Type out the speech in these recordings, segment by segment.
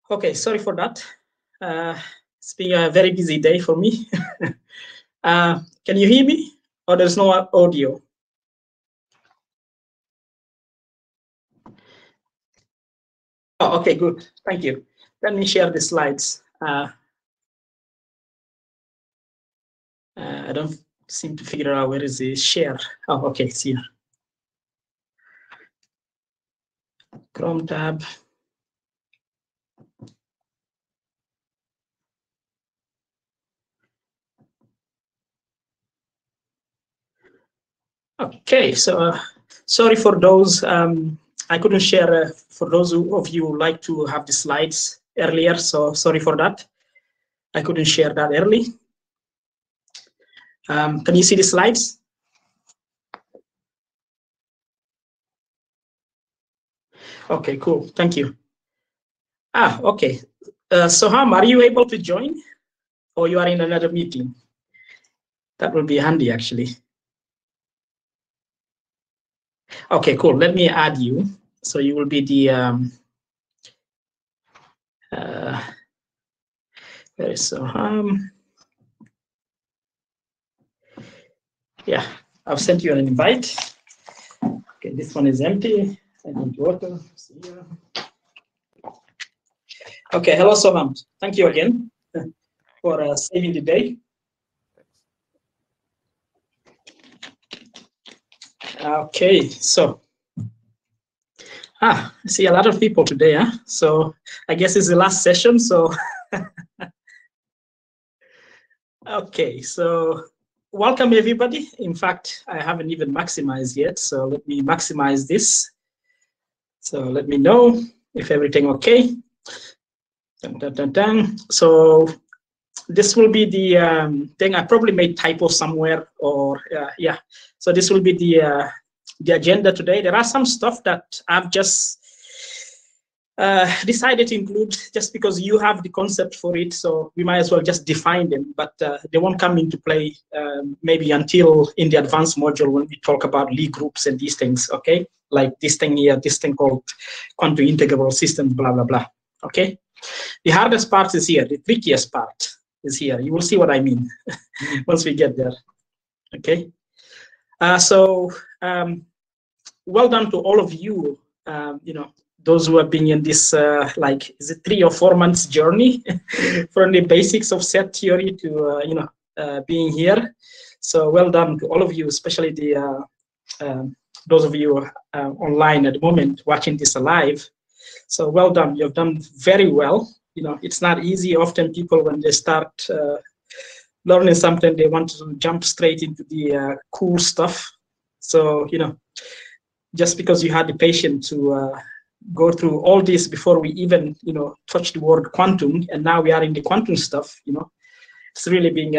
Okay, sorry for that. It's been a very busy day for me. Can you hear me? Or there's no audio? Oh, okay, good. Thank you. Let me share the slides. I don't seem to figure out where is the share. Oh, okay, it's here. Chrome tab. Okay, so sorry for those. I couldn't share for those of you who like to have the slides earlier. So sorry for that. I couldn't share that early. Can you see the slides? Okay, cool. Thank you. Okay. Soham, are you able to join? Or you are in another meeting? That will be handy, actually. Okay, cool. Let me add you. So you will be the where is Soham? Yeah, I've sent you an invite. Okay, this one is empty. I need water. Okay, hello, Soham. Thank you again for saving the day. Okay, so I see a lot of people today, huh? So I guess it's the last session. So okay, so welcome everybody. In fact, I haven't even maximized yet, so let me maximize this. So let me know if everything okay. Dun, dun, dun, dun. So this will be the thing. I probably made typo somewhere, or yeah. So this will be the agenda today. There are some stuff that I've just decided to include just because you have the concept for it, so we might as well just define them, but they won't come into play maybe until in the advanced module when we talk about Lie groups and these things, okay? Like this thing here, this thing called quantum integrable systems, blah, blah, blah, okay? The hardest part is here, the trickiest part is here. You will see what I mean once we get there, okay? Well done to all of you, you know, those who have been in this, like, is it 3 or 4 months journey from the basics of set theory to, you know, being here. So well done to all of you, especially the those of you online at the moment watching this live. So well done. You've done very well. You know, it's not easy. Often people, when they start learning something, they want to jump straight into the cool stuff. So, you know, just because you had the patience to go through all this before we even, you know, touch the word quantum, and now we are in the quantum stuff, you know, it's really been,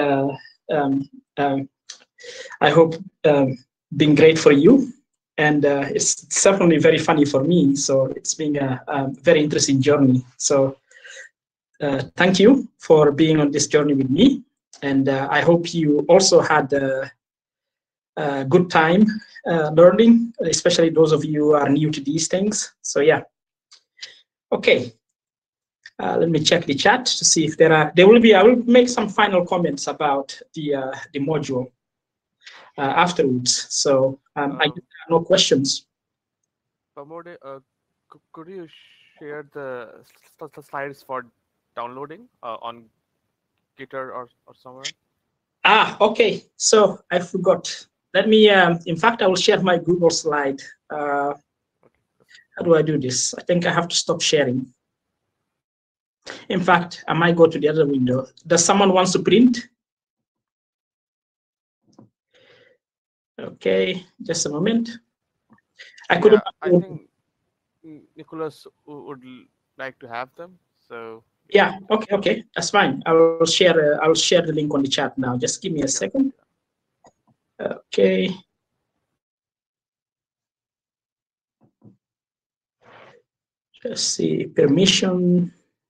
I hope, been great for you. And it's certainly very funny for me. So it's been a very interesting journey. So thank you for being on this journey with me. And I hope you also had a good time learning, especially those of you who are new to these things. So yeah. Okay. Let me check the chat to see if there will be, I will make some final comments about the module afterwards. So I have no questions. Pramod, could you share the slides for downloading on GitHub or somewhere? Okay. So I forgot. Let me, in fact, I will share my Google slide. Okay. How do I do this? I think I have to stop sharing. In fact, I might go to the other window. Does someone want to print? Okay, just a moment. I couldn't. I think Nicholas would like to have them. So yeah. Okay. That's fine. I will share. I will share the link on the chat now. Just give me a second. Okay. Let's see. Permission.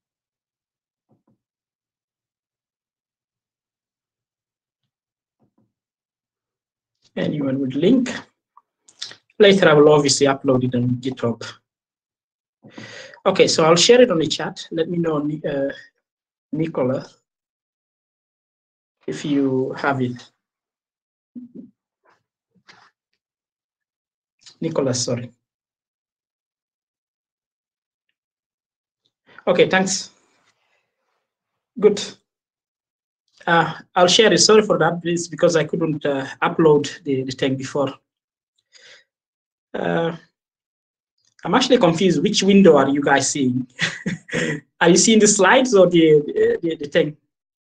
Anyone with link? Later, I will obviously upload it on GitHub. Okay, so I'll share it on the chat. Let me know, Nicola, if you have it. Nicholas, sorry. Okay, thanks. Good. I'll share it. Sorry for that, please, because I couldn't upload the thing before. I'm actually confused. Which window are you guys seeing? Are you seeing the slides or the thing?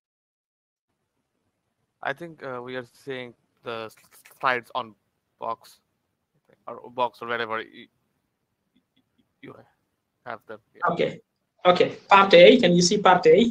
I think we are seeing the slides on Box or wherever you have them. Yeah. Okay. Okay. Part A. Can you see part A?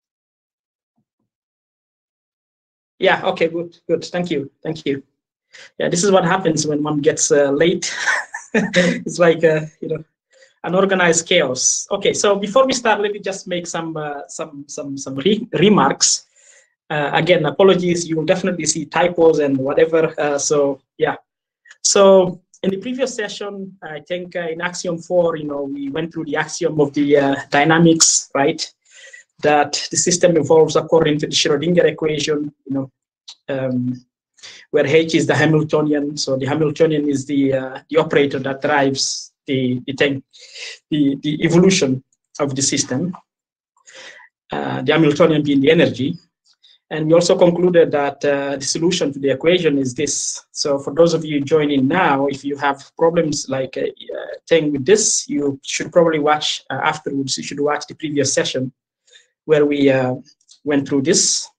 Yeah. Okay. Good. Good. Thank you. Thank you. Yeah. This is what happens when one gets late. It's like you know, unorganized chaos. Okay. So before we start, let me just make some remarks. Again, apologies. You will definitely see typos and whatever. So yeah. So in the previous session, I think in Axiom 4, you know, we went through the axiom of the dynamics, right? That the system evolves according to the Schrodinger equation, you know, where H is the Hamiltonian. So the Hamiltonian is the operator that drives the evolution of the system. The Hamiltonian being the energy. And we also concluded that the solution to the equation is this. So for those of you joining now, if you have problems like thing with this, you should probably watch afterwards. You should watch the previous session where we went through this.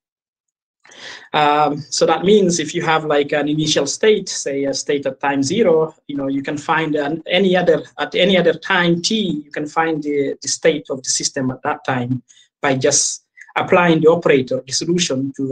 So that means if you have like an initial state, say a state at time 0, you know, you can find at any other time t, you can find the state of the system at that time by just applying the operator, the solution to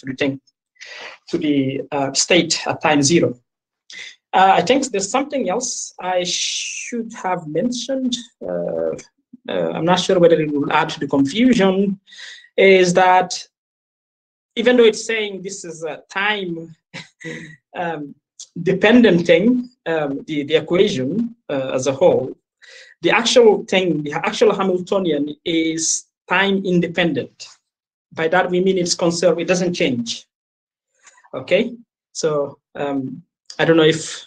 the state at time 0. I think there's something else I should have mentioned. I'm not sure whether it will add to the confusion. Is that even though it's saying this is a time dependent thing, the equation as a whole, the actual thing, the actual Hamiltonian is time independent. By that we mean it's conserved, it doesn't change. Okay, so I don't know if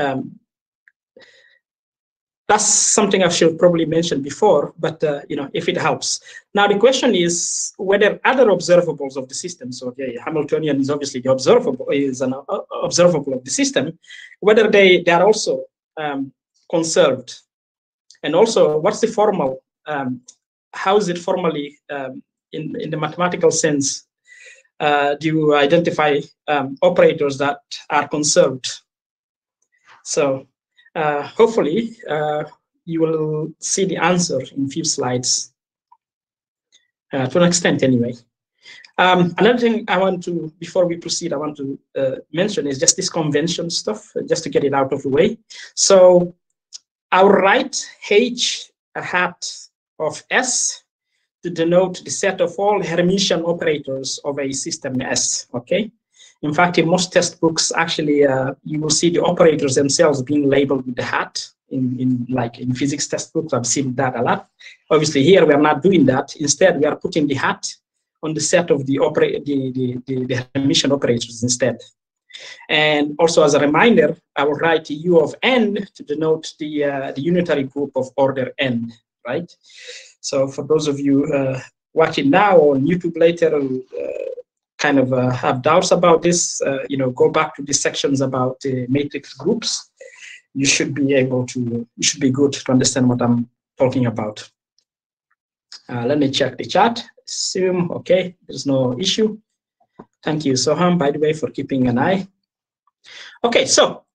that's something I should probably mention before, but you know, if it helps. Now the question is whether other observables of the system, so the Hamiltonian is obviously the observable, is an observable of the system, whether they are also conserved, and also what's the formal, how is it formally in the mathematical sense? Do you identify operators that are conserved? So hopefully you will see the answer in a few slides, to an extent anyway. Another thing I want to, before we proceed, I want to mention is just this convention stuff, just to get it out of the way. So I'll write H hat of S to denote the set of all Hermitian operators of a system S, okay? In fact, in most textbooks, actually, you will see the operators themselves being labeled with the hat. Like in physics textbooks, I've seen that a lot. Obviously, here we are not doing that. Instead, we are putting the hat on the set of the Hermitian operators instead. And also, as a reminder, I will write U of n to denote the unitary group of order n, right? So for those of you watching now or on YouTube later, kind of have doubts about this, you know, go back to the sections about matrix groups. You should be able to, you should be good to understand what I'm talking about. Let me check the chat. Assume, okay, there's no issue. Thank you, Soham, by the way, for keeping an eye. Okay, so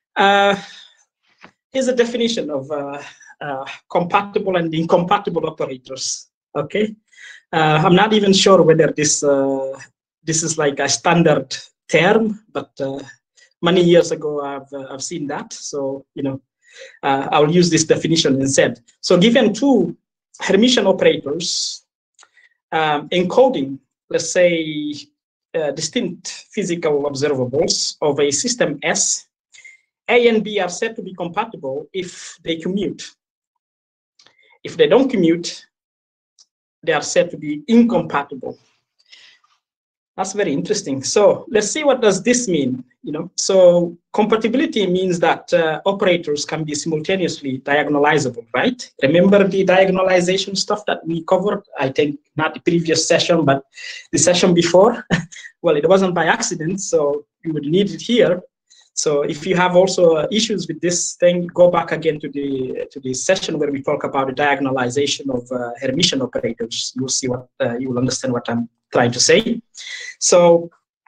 here's a definition of compatible and incompatible operators. Okay, I'm not even sure whether this is like a standard term, but many years ago I've seen that. So you know, I'll use this definition instead. So given two Hermitian operators encoding, let's say, distinct physical observables of a system S, A and B are said to be compatible if they commute. If they don't commute, they are said to be incompatible. That's very interesting. So let's see, what does this mean? So compatibility means that operators can be simultaneously diagonalizable, right? Remember the diagonalization stuff that we covered? I think not the previous session, but the session before. Well, it wasn't by accident, so you would need it here. So if you have also issues with this thing, go back again to the session where we talk about the diagonalization of Hermitian operators. You'll see what you will understand what I'm trying to say. So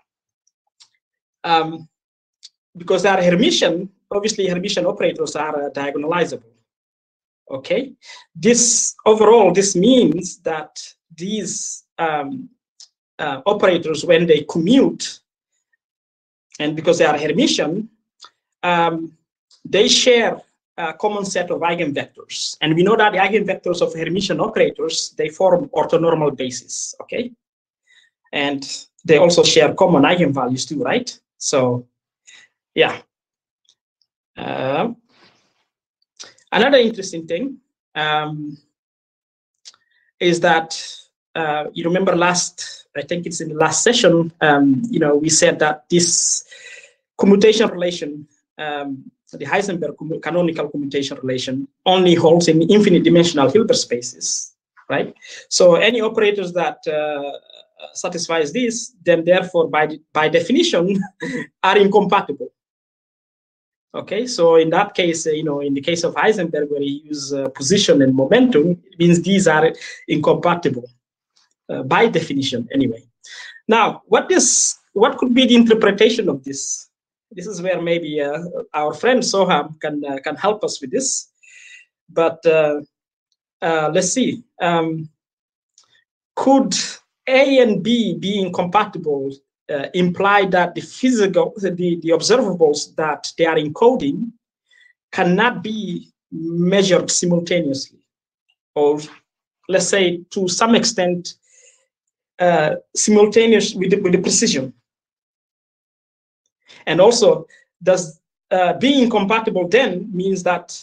because they are Hermitian, obviously Hermitian operators are diagonalizable. Okay, this means that these operators, when they commute, and because they are Hermitian, they share a common set of eigenvectors. And we know that the eigenvectors of Hermitian operators, they form orthonormal bases, okay? And they also share common eigenvalues too, right? So, yeah. Another interesting thing is that, you remember I think it's in the last session, we said that this commutation relation, the Heisenberg canonical commutation relation, only holds in infinite dimensional Hilbert spaces, right? So any operators that satisfies this, then therefore by definition are incompatible. Okay, so in that case, in the case of Heisenberg, where he uses position and momentum, it means these are incompatible by definition, anyway. Now, what could be the interpretation of this? This is where maybe our friend Soham can help us with this. But let's see. Could A and B being compatible imply that the observables that they are encoding cannot be measured simultaneously, or let's say to some extent simultaneous with the precision? And also, does being compatible then means that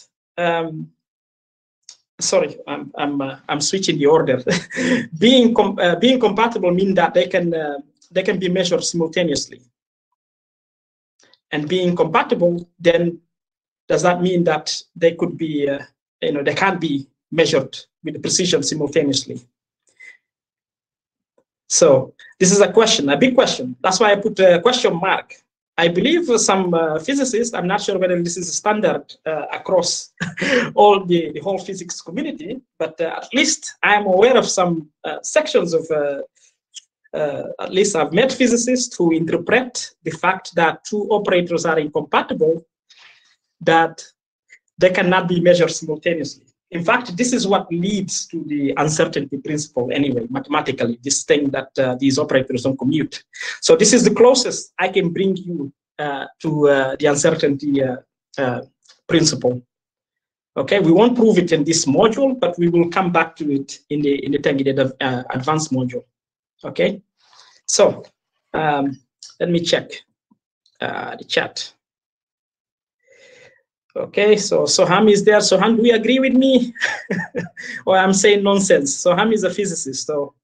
sorry, I'm switching the order. being compatible means that they can be measured simultaneously. And being compatible, then does that mean that they could be they can't be measured with precision simultaneously? So this is a question, a big question. That's why I put a question mark. I believe some physicists, I'm not sure whether this is standard across all the whole physics community, but at least I'm aware of some sections of, at least I've met physicists who interpret the fact that two operators are incompatible, that they cannot be measured simultaneously. In fact, this is what leads to the uncertainty principle anyway, mathematically, this thing that these operators don't commute. So this is the closest I can bring you to the uncertainty principle. Okay, we won't prove it in this module, but we will come back to it in the targeted advanced module. Okay, so let me check the chat. Okay, so Soham is there. Soham, do you agree with me? Or I'm saying nonsense? Soham is a physicist, so.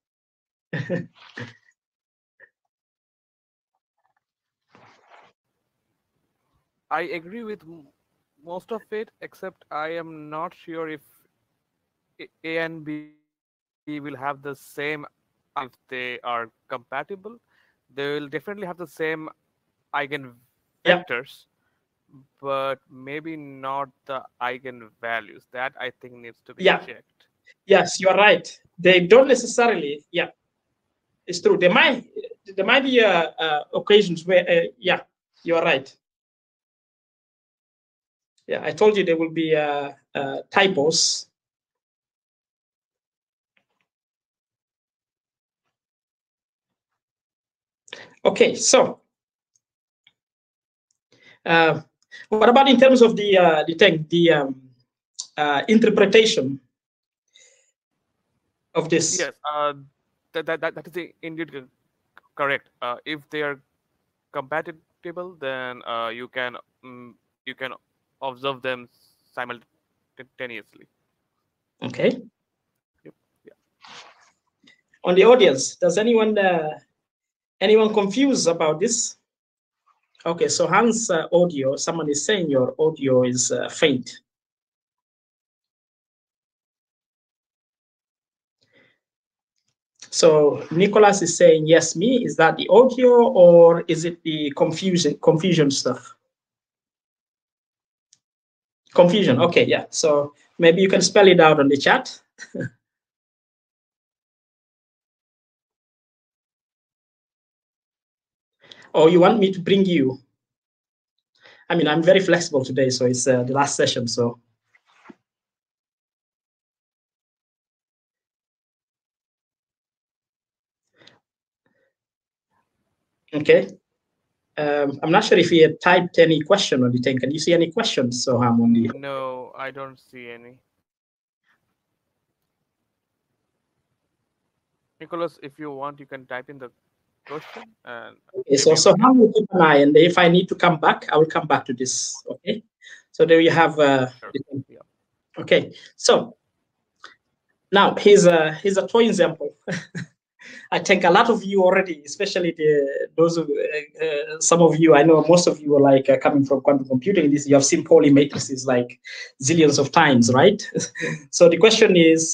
I agree with most of it, except I am not sure if A and B will have the same, if they are compatible. They will definitely have the same eigenvectors, but maybe not the eigenvalues. That I think needs to be checked. Yes, you are right. They don't necessarily. Yeah, it's true. There might be occasions where yeah, you are right. Yeah, I told you there will be typos. Okay, so what about in terms of the interpretation of this? Yes, that is indeed correct. If they are compatible, then you can observe them simultaneously. Okay. Yep. Yeah. On the audience, does anyone confused about this? Okay, so Hans' audio, someone is saying your audio is faint. So Nicholas is saying, yes, me. Is that the audio or is it the confusion stuff? Confusion, okay, yeah. So maybe you can spell it out on the chat. Or you want me to bring you? I mean, I'm very flexible today, so it's the last session, so. Okay. I'm not sure if he had typed any question on the thing. Can you see any questions, Soham, on the? No, I don't see any. Nicholas, if you want, you can type in the question. And okay, so Soham will keep an eye, and if I need to come back, I will come back to this. Okay. So there you have. Sure. Yeah. Okay. So now here's a toy example. I think a lot of you already, especially those of some of you, I know most of you are like coming from quantum computing. You have seen Pauli matrices like zillions of times, right? So the question is,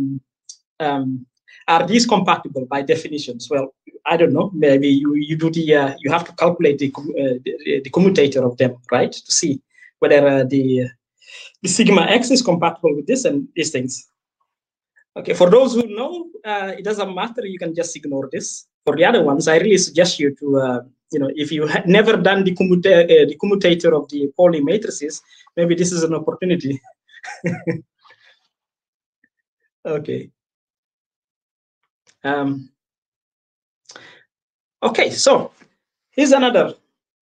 are these compatible by definitions? Well, I don't know. Maybe you do the you have to calculate the commutator of them, right, to see whether the sigma x is compatible with this and these things. Okay, for those who know, it doesn't matter. You can just ignore this. For the other ones, I really suggest you to, if you have never done the commutator of the Pauli matrices, maybe this is an opportunity. Okay. Okay, so here's another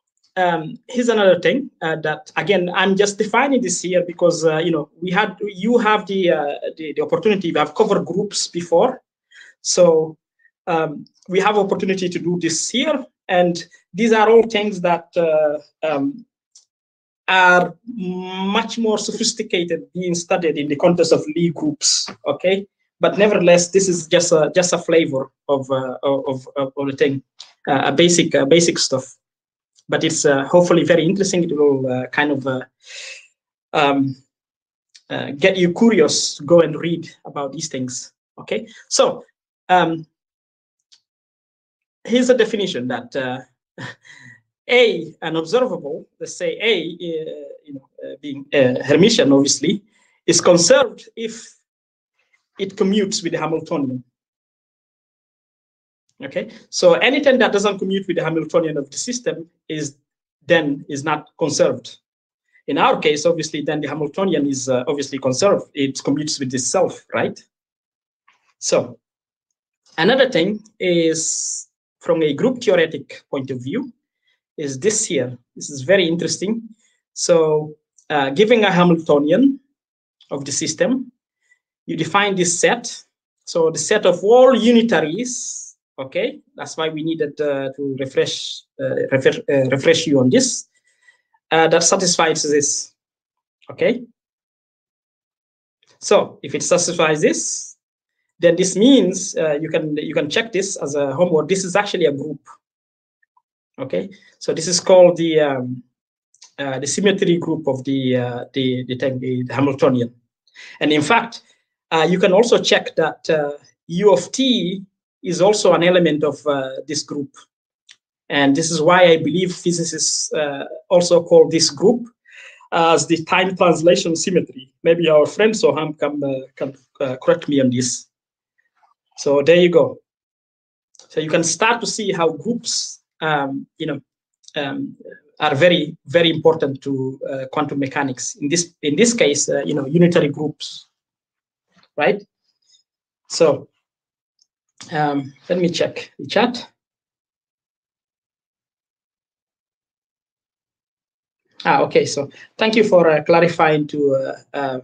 thing that, again, I'm just defining this here because you have the opportunity. We have covered groups before, so we have opportunity to do this here, and these are all things that are much more sophisticated, being studied in the context of Lie groups. Okay, but nevertheless, this is just a flavor of the thing, basic stuff. But it's hopefully very interesting. It will kind of get you curious, go and read about these things. Okay, so here's a definition that an observable, let's say A, being Hermitian, obviously, is conserved if it commutes with the Hamiltonian. Okay, so anything that doesn't commute with the Hamiltonian of the system is not conserved. In our case, obviously, then the Hamiltonian is obviously conserved. It commutes with itself, right? So another thing is, from a group theoretic point of view, is this here. This is very interesting. So giving a Hamiltonian of the system, you define this set. So the set of all unitaries. Okay, that's why we needed to refresh you on this. That satisfies this. Okay. So if it satisfies this, then this means you can check this as a homework. This is actually a group. Okay. So this is called the symmetry group of the Hamiltonian. And in fact, you can also check that U of t is also an element of this group. And this is why I believe physicists also call this group as the time translation symmetry. Maybe our friend Soham can correct me on this. So there you go. So you can start to see how groups, are very, very important to quantum mechanics. In this case, unitary groups, right? So let me check the chat. Okay. So thank you for clarifying to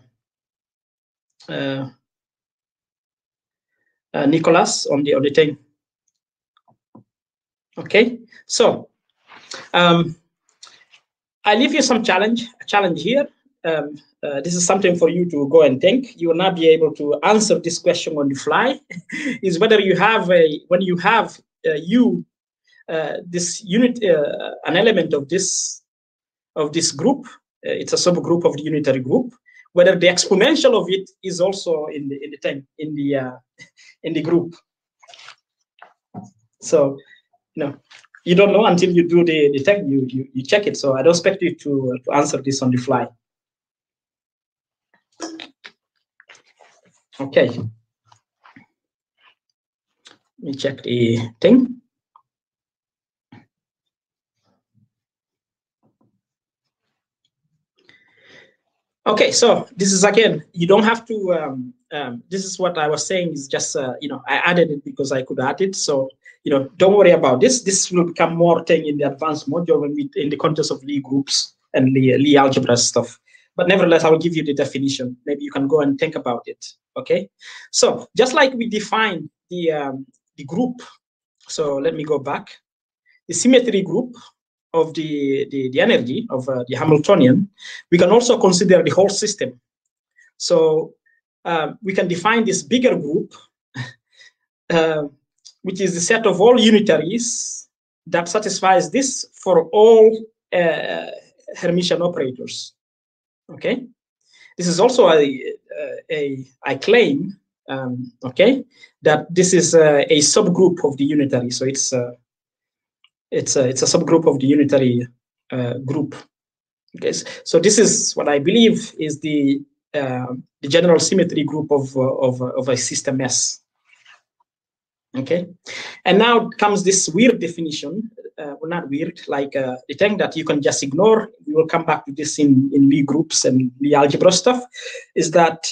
Nicholas on the thing. Okay. So I leave you some challenge here. this is something for you to go and think. You will not be able to answer this question on the fly. Is whether you have when you have this unit, an element of this group. It's a subgroup of the unitary group. Whether the exponential of it is also in the group. So, you don't know until you do the test. You check it. So I don't expect you to answer this on the fly. Okay. Let me check the thing. Okay, so this is again, you don't have to, this is what I was saying is just, I added it because I could add it. So, don't worry about this. This will become more thing in the advanced module when we, in the context of Lie groups and Lie algebra stuff. But nevertheless, I will give you the definition. Maybe you can go and think about it, okay? So just like we defined the group, so let me go back. The symmetry group of the energy of the Hamiltonian, we can also consider the whole system. So we can define this bigger group, which is the set of all unitaries that satisfies this for all Hermitian operators. Okay, this is also I claim, okay, that this is a subgroup of the unitary. So it's a subgroup of the unitary group. Okay, so this is what I believe is the general symmetry group of a system S. Okay, and now comes this weird definition, well, not weird, like the thing that you can just ignore. We will come back to this in Lie groups and Lie algebra stuff. Is that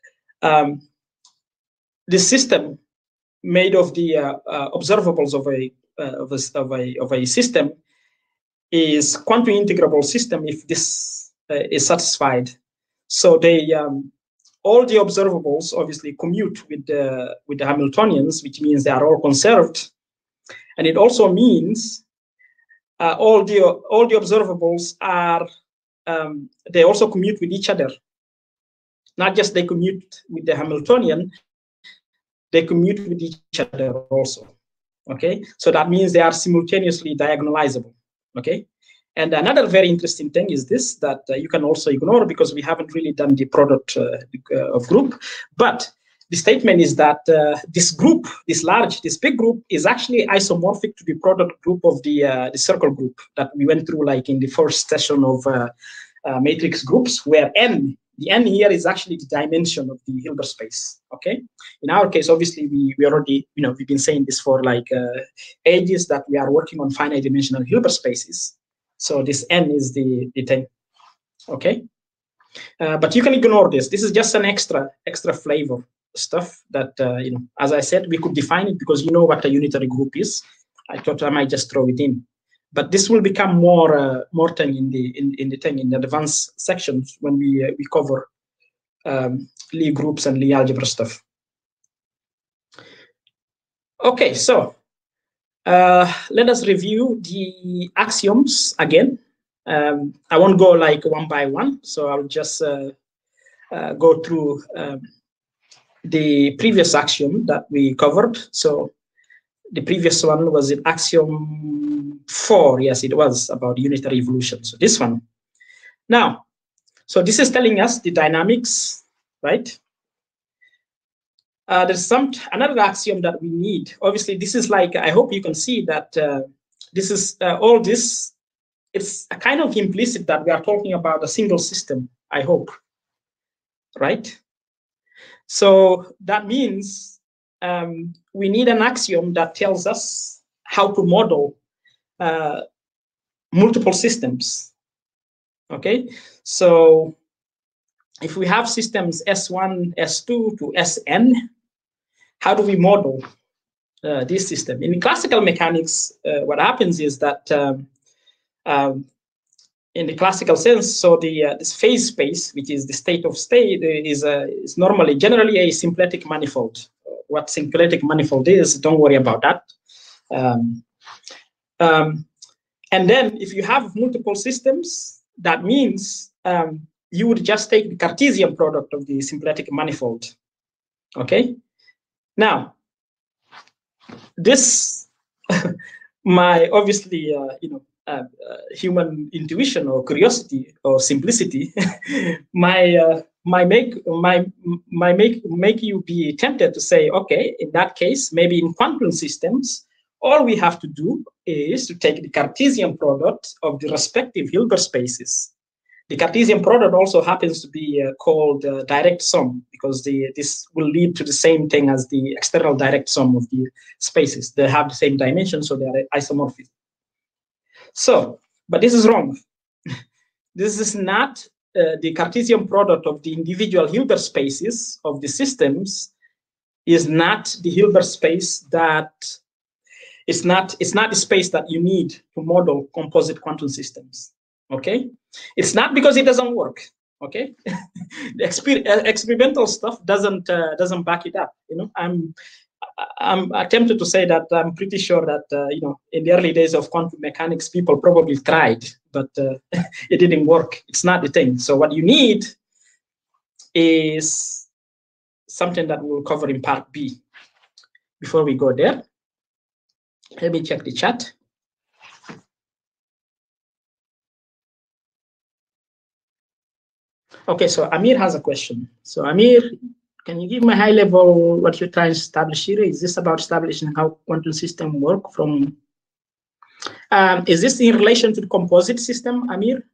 this system made of the observables of a system is quantum integrable system if this is satisfied. So they all the observables obviously commute with the Hamiltonians, which means they are all conserved, and it also means all the observables are they also commute with each other. Not just they commute with the Hamiltonian, they commute with each other also. Okay, so that means they are simultaneously diagonalizable. Okay, and another very interesting thing is this that you can also ignore because we haven't really done the product of group. But the statement is that this group, this big group, is actually isomorphic to the product group of the circle group that we went through, like in the first session of matrix groups, where n. The n here is actually the dimension of the Hilbert space. Okay. In our case, obviously, we already, we've been saying this for like ages that we are working on finite dimensional Hilbert spaces. So this n is the thing. Okay. But you can ignore this. This is just an extra flavor stuff that as I said, we could define it because you know what a unitary group is. I thought I might just throw it in. But this will become more thing in the advanced sections when we cover Lie groups and Lie algebra stuff. Okay, so let us review the axioms again. I won't go like one by one, so I'll just go through the previous axiom that we covered. So the previous one was in axiom 4. Yes, it was about unitary evolution. So this one. Now, so this is telling us the dynamics, right? There's another axiom that we need. Obviously, this is like, I hope you can see that this is all this. It's a kind of implicit that we are talking about a single system, I hope, right? So that means we need an axiom that tells us how to model multiple systems, okay? So if we have systems S1, S2 to Sn, how do we model this system? In classical mechanics, what happens is that in the classical sense, so this phase space, which is the state of state, is normally generally a symplectic manifold. What symplectic manifold is, don't worry about that. And then if you have multiple systems, that means you would just take the Cartesian product of the symplectic manifold. Okay. Now, this my obviously human intuition or curiosity or simplicity make you be tempted to say, okay, in that case, maybe in quantum systems, all we have to do is to take the Cartesian product of the respective Hilbert spaces. The Cartesian product also happens to be called direct sum, because this will lead to the same thing as the external direct sum of the spaces. They have the same dimension, so they are isomorphic. So, but this is wrong. This is not the Cartesian product of the individual Hilbert spaces of the systems is not the Hilbert space that it's not the space that you need to model composite quantum systems. Okay, it's not because it doesn't work. Okay, the experimental stuff doesn't back it up. You know, I'm tempted to say that I'm pretty sure that in the early days of quantum mechanics, people probably tried, but it didn't work. It's not the thing. So what you need is something that we'll cover in part B. Before we go there, let me check the chat. Okay, so Amir has a question. So Amir, can you give me a high level what you're trying to establish here? Is this about establishing how quantum systems work from, is this in relation to the composite system, Amir?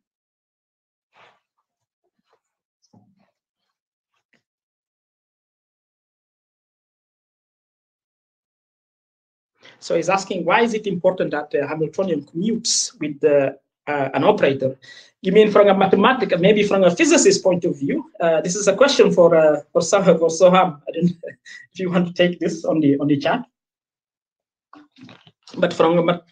So he's asking, why is it important that the Hamiltonian commutes with an operator? You mean from a mathematical, maybe from a physicist point of view? This is a question for Soham. I don't know if you want to take this on the chat. But from a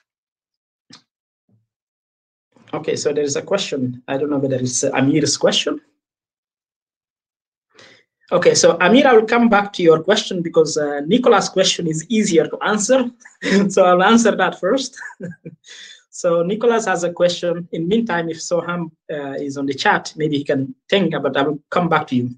okay, so there is a question. I don't know whether it's Amir's question. Okay, so Amir, I will come back to your question because Nicolas' question is easier to answer. So I'll answer that first. So Nicolas has a question. In the meantime, if Soham is on the chat, maybe he can think, but I will come back to you.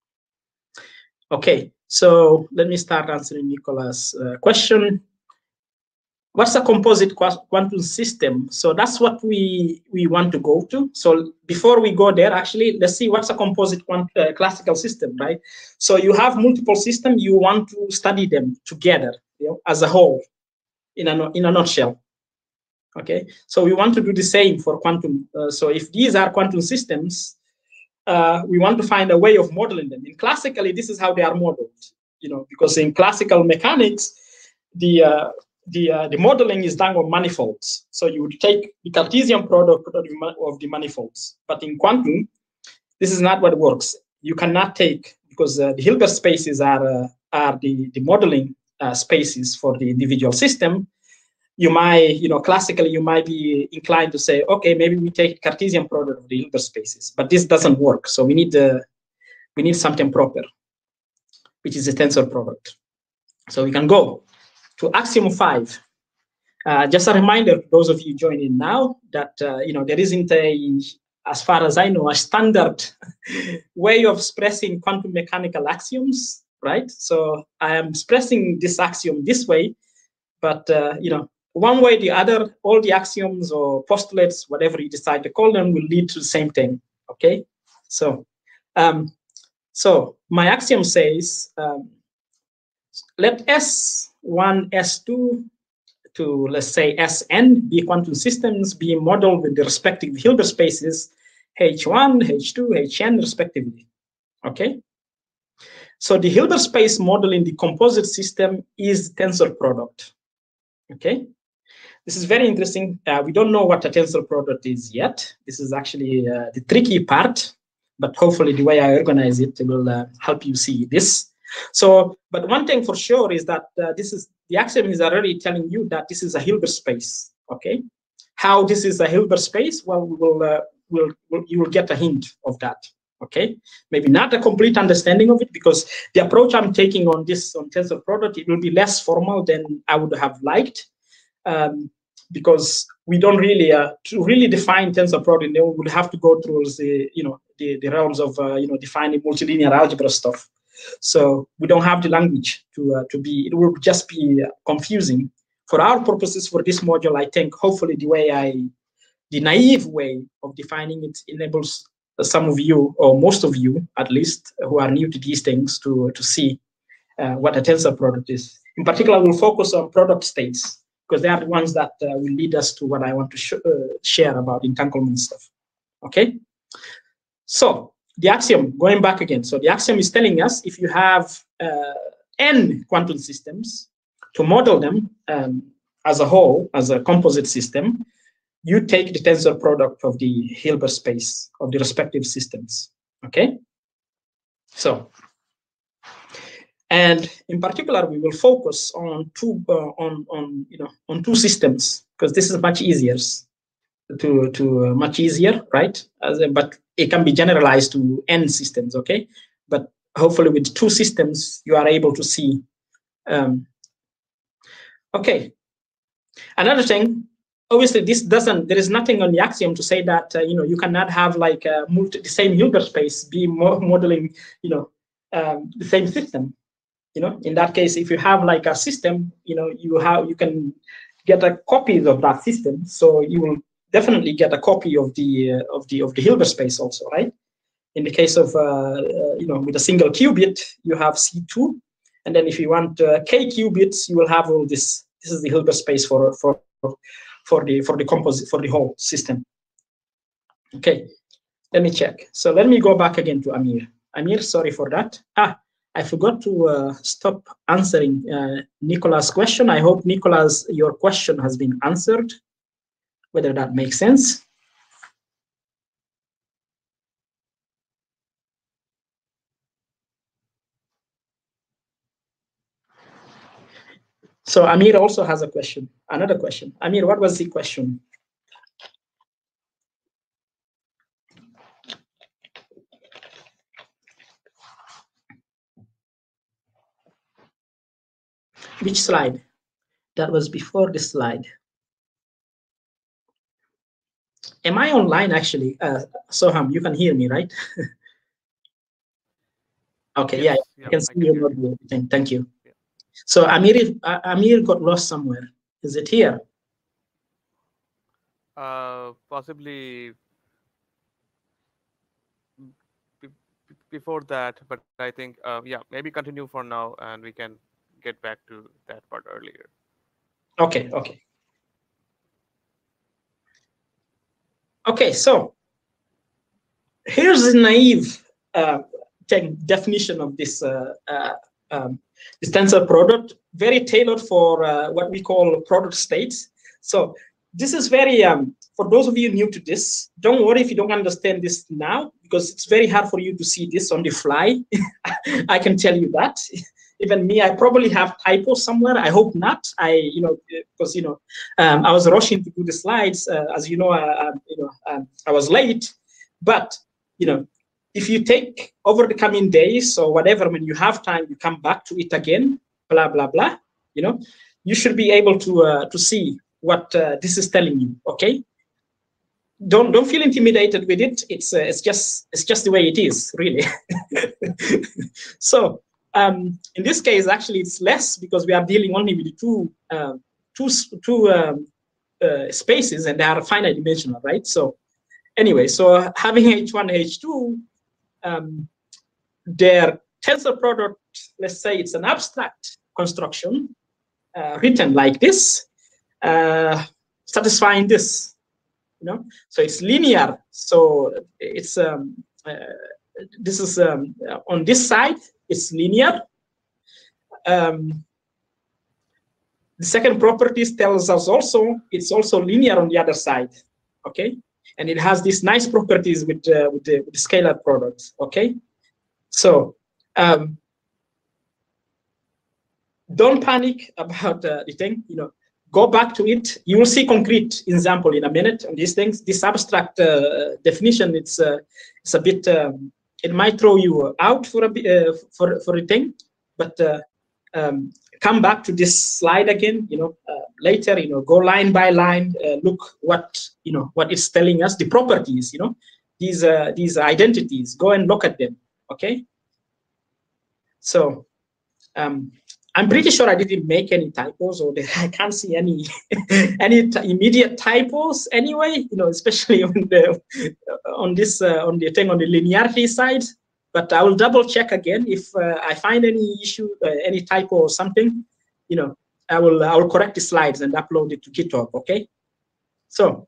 Okay, so let me start answering Nicolas' question. What's a composite quantum system? So that's what we want to go to. So before we go there, actually, let's see what's a composite classical system, right? So you have multiple systems. You want to study them together, as a whole, in a nutshell. Okay, so we want to do the same for quantum. So if these are quantum systems, we want to find a way of modeling them. And classically, this is how they are modeled. Because in classical mechanics, the modeling is done on manifolds. So you would take the Cartesian product of the manifolds. But in quantum, this is not what works. You cannot take, because the Hilbert spaces are the modeling spaces for the individual system. You might, classically, you might be inclined to say, okay, maybe we take Cartesian product of the Hilbert spaces, but this doesn't work. So we need something proper, which is a tensor product. So we can go to axiom 5. Just a reminder to those of you joining now that there isn't as far as I know, a standard way of expressing quantum mechanical axioms, right? So I am expressing this axiom this way, but one way or the other, all the axioms or postulates, whatever you decide to call them, will lead to the same thing. Okay, so my axiom says let S1, S2 to, let's say, Sn be quantum systems being modeled with the respective Hilbert spaces H1, H2, Hn respectively. Okay, so the Hilbert space model in the composite system is tensor product. Okay, this is very interesting. We don't know what a tensor product is yet. This is actually the tricky part, but hopefully the way I organize it will help you see this. So, but one thing for sure is that the axiom is already telling you that this is a Hilbert space. Okay, how this is a Hilbert space? Well, you will get a hint of that. Okay, maybe not a complete understanding of it, because the approach I'm taking on tensor product, it will be less formal than I would have liked. because we don't really to really define tensor product, we would have to go through the realms of defining multilinear algebra stuff. So we don't have the language to be. It will just be confusing. For our purposes for this module, I think hopefully the naive way of defining it enables some of you, or most of you at least, who are new to these things to see what a tensor product is. In particular, we'll focus on product states, because they are the ones that will lead us to what I want to share about entanglement stuff. Okay? So the axiom, going back again. So the axiom is telling us if you have n quantum systems, to model them as a whole, as a composite system, you take the tensor product of the Hilbert space of the respective systems. Okay? So, and in particular, we will focus on two systems, because this is much easier right? But it can be generalized to n systems, okay? But hopefully with two systems, you are able to see. Okay. Another thing, obviously, there is nothing on the axiom to say that, you cannot have like the same Hilbert space be modeling, the same system. In that case, if you have like a system, you can get a copy of that system. So you will definitely get a copy of the Hilbert space also, right? In the case of with a single qubit, you have C2, and then if you want k qubits, you will have all this. This is the Hilbert space for the composite, for the whole system. Okay, let me check. So let me go back again to Amir. Amir, sorry for that. I forgot to stop answering Nicolas' question. I hope, Nicolas, your question has been answered, whether that makes sense. So Amir also has a question, another question. Amir, what was the question? Which slide? That was before this slide. Am I online actually? Soham, you can hear me, right? Okay, yes, yeah, I can see your audio. Thank you. Yeah. So Amir got lost somewhere. Is it here? Possibly before that, but I think, yeah, maybe continue for now, and we can get back to that part earlier. Okay, okay. Okay, so here's the naive definition of this this tensor product, very tailored for what we call product states. So this is very, for those of you new to this, don't worry if you don't understand this now, because it's very hard for you to see this on the fly. I can tell you that. Even me, I probably have typos somewhere. I hope not. Because I was rushing to do the slides. As you know, I was late. But if you take over the coming days or whatever, when you have time, you come back to it again. Blah blah blah. You should be able to see what this is telling you. Okay. Don't feel intimidated with it. It's just the way it is, really. So. In this case, actually, it's less because we are dealing only with two spaces, and they are finite dimensional, right? So anyway, so having H1, H2, their tensor product, let's say it's an abstract construction written like this, satisfying this, So it's linear. So it's this is on this side. It's linear. The second property tells us also it's also linear on the other side, okay? And it has these nice properties with the scalar products, okay? So don't panic about the thing, go back to it. You will see concrete example in a minute on these things. This abstract definition, it's a bit. It might throw you out for a thing, but come back to this slide again, later, go line by line, look what, what it's telling us, the properties, these identities, go and look at them, okay? So I'm pretty sure I didn't make any typos, or I can't see any immediate typos anyway, especially on the linearity side. But I will double check again if I find any issue, any typo or something. I will correct the slides and upload it to GitHub. Okay. So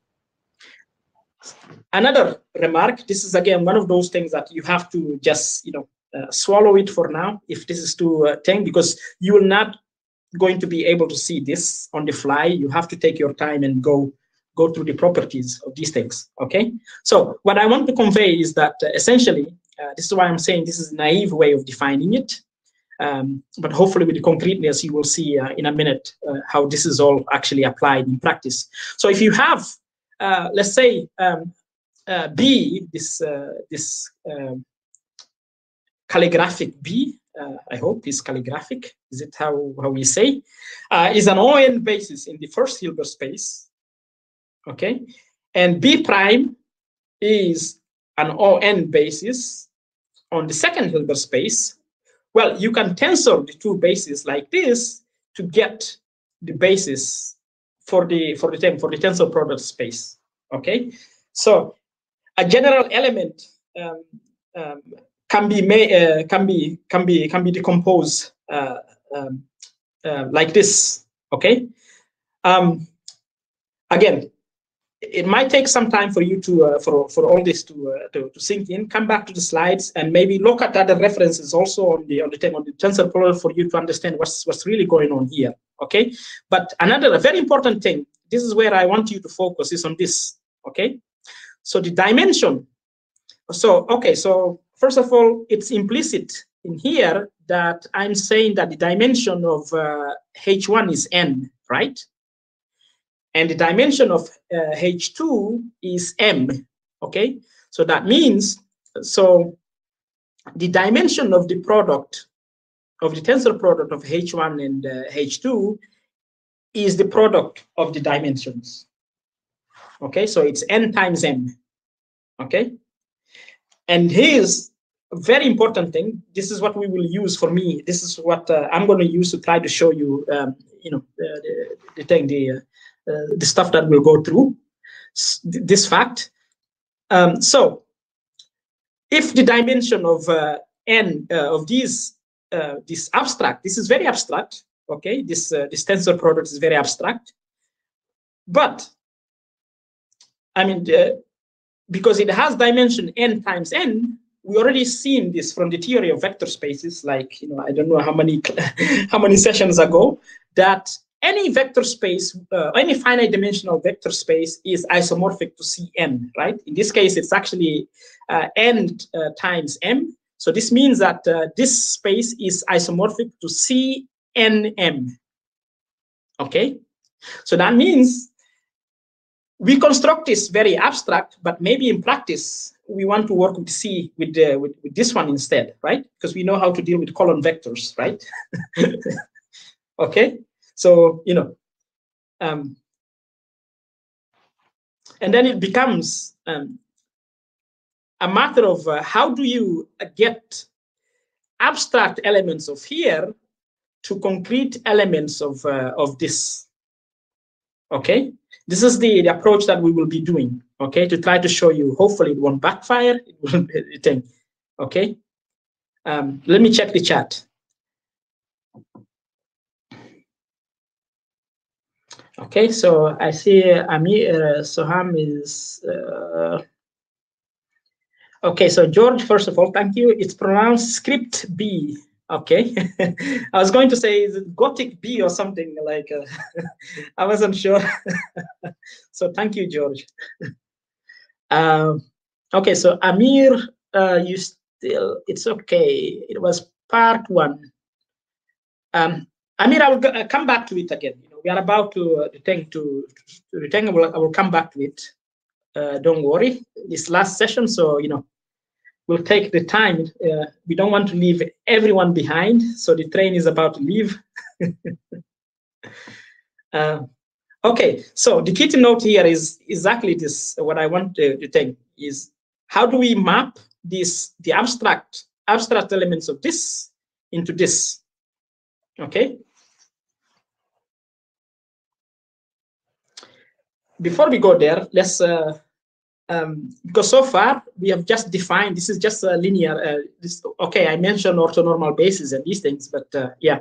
another remark. This is again one of those things that you have to just swallow it for now, if this is too thing, because you will not going to be able to see this on the fly. You have to take your time and go through the properties of these things. Okay. So what I want to convey is that essentially, this is why I'm saying this is a naive way of defining it. But hopefully with the concreteness, you will see in a minute how this is all actually applied in practice. So if you have, let's say, B, this calligraphic B, I hope is calligraphic, is it how we say, is an ON basis in the first Hilbert space, okay? And B prime is an ON basis on the second Hilbert space. Well, you can tensor the two bases like this to get the basis for the tensor product space, okay? So a general element can be decomposed like this, okay? Again, it might take some time for you to for all this to sink in. Come back to the slides and maybe look at other references also on the tensor product for you to understand what's really going on here, okay? But a very important thing, this is where I want you to focus, is on this, okay? So the dimension. So okay, so first of all, it's implicit in here that I'm saying that the dimension of H1 is n, right? And the dimension of H2 is m, okay? So that means, so the dimension of the product, of the tensor product of H1 and H2 is the product of the dimensions, okay? So it's n times m, okay? And here's a very important thing. This is what we will use for me. This is what I'm going to use to try to show you, the stuff that we'll go through, this fact. So if the dimension of n of this abstract, this is very abstract, okay? This tensor product is very abstract, but I mean, because it has dimension n times n, we already seen this from the theory of vector spaces, like, I don't know how many sessions ago, that any vector space, any finite dimensional vector space is isomorphic to Cn, right? In this case, it's actually n times m. So this means that this space is isomorphic to Cnm, okay? So that means we construct this very abstract, but maybe in practice, we want to work with C, with this one instead, right? Because we know how to deal with column vectors, right? Okay, so, and then it becomes a matter of how do you get abstract elements of here to concrete elements of this, okay? This is the approach that we will be doing, okay, to try to show you. Hopefully it won't backfire, it won't be anything, okay? Let me check the chat. Okay, so I see Amir Soham is, okay, so George, first of all, thank you. It's pronounced script B, okay? I was going to say, is it Gothic B or something like, I wasn't sure. So thank you, George. Okay, so Amir, you still, it's okay. It was part one. Amir, I will come back to it again. We are about to return. I will come back to it. Don't worry. This last session, so we'll take the time. We don't want to leave everyone behind. So the train is about to leave. Okay, so the key to note here is exactly this. What I want to think is, how do we map the abstract elements of this into this? Okay. Before we go there, let's because so far we have just defined, this is just a linear. Okay, I mentioned orthonormal basis and these things, but yeah,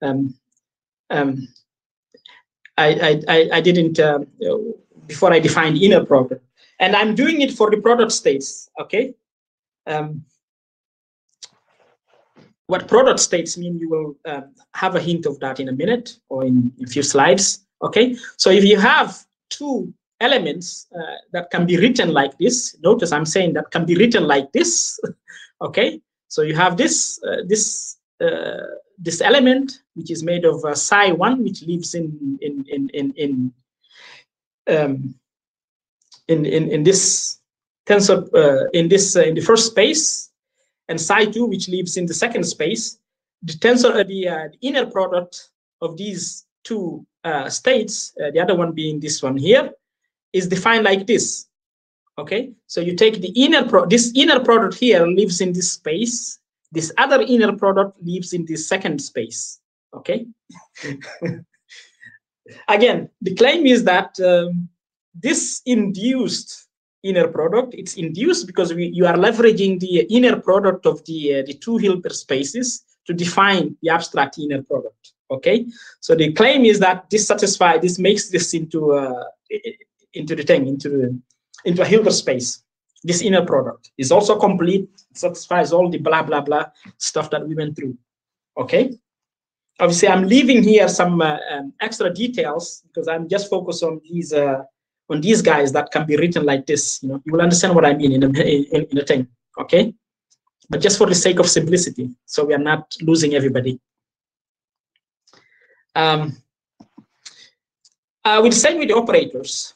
I didn't before I defined inner product, and I'm doing it for the product states. Okay. What product states mean, you will have a hint of that in a minute or in a few slides. Okay, so if you have two elements that can be written like this, notice I'm saying that can be written like this. Okay, so you have this this element which is made of psi1, which lives in this tensor in the first space, and psi2, which lives in the second space. The tensor, the inner product of these two states, the other one being this one here, is defined like this. Okay, so you take the this inner product here lives in this space. This other inner product lives in this second space. Okay. Again, the claim is that this induced inner product, it's induced because you are leveraging the inner product of the two Hilbert spaces to define the abstract inner product. Okay, so the claim is that this makes this into a Hilbert space. This inner product is also complete, satisfies all the blah blah blah stuff that we went through. Okay, obviously I'm leaving here some extra details because I'm just focused on these guys that can be written like this. You know, you will understand what I mean in a thing. Okay, but just for the sake of simplicity, so we are not losing everybody. With the same with the operators.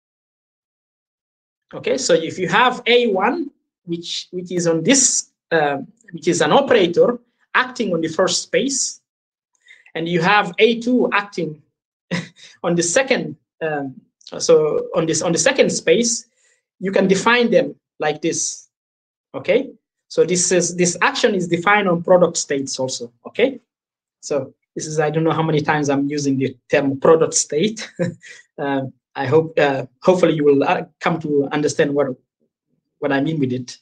Okay, so if you have A1, which is on this, which is an operator acting on the first space, and you have A2 acting on the second, so on the second space, you can define them like this. Okay, so this action is defined on product states also. Okay, so this is, I don't know how many times I'm using the term product state. I hope hopefully you will come to understand what I mean with it.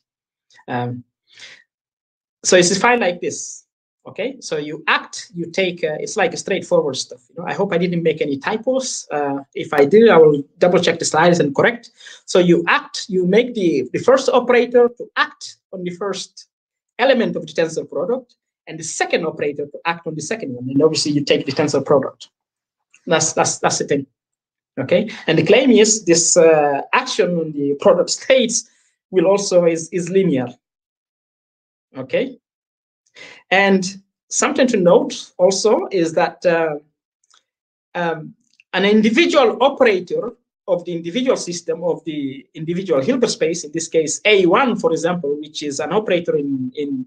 So it's defined like this. Okay, so you act, you take, it's like a straightforward stuff. You know, I hope I didn't make any typos. If I did, I will double check the slides and correct. So you act, you make the first operator to act on the first element of the tensor product, and the second operator to act on the second one. And obviously you take the tensor product. That's the thing. Okay, and the claim is this action on the product states will also is linear. Okay, and something to note also is that an individual operator of the individual system of the individual Hilbert space, in this case A1, for example, which is an operator in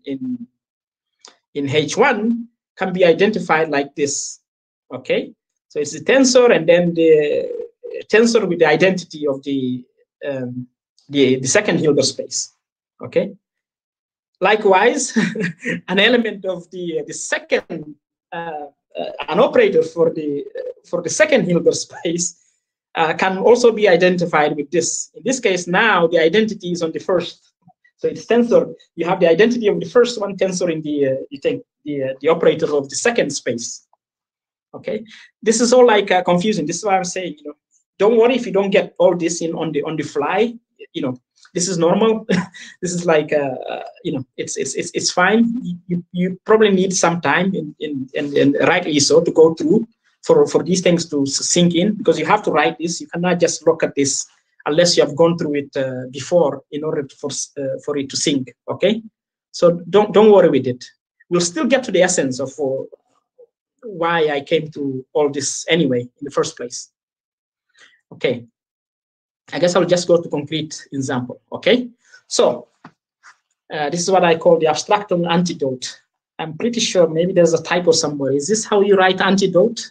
H1, can be identified like this. Okay, so it's the tensor and then the tensor with the identity of the second Hilbert space. Okay. Likewise, an element of the second, an operator for the second Hilbert space can also be identified with this. In this case, now the identity is on the first. So it's tensor. You have the identity of the first one tensor in the operator of the second space. Okay, this is all like confusing. This is why I'm saying, you know, don't worry if you don't get all this in on the fly. You know, this is normal. This is like you know, it's fine. You probably need some time and rightly so to go through for these things to sink in, because you have to write this. You cannot just look at this unless you have gone through it before in order for it to sink. Okay, so don't worry with it. We'll still get to the essence of why I came to all this anyway in the first place. Okay, I guess I'll just go to concrete example. Okay, so this is what I call the abstractum antidote. I'm pretty sure maybe there's a typo somewhere. Is this how you write antidote?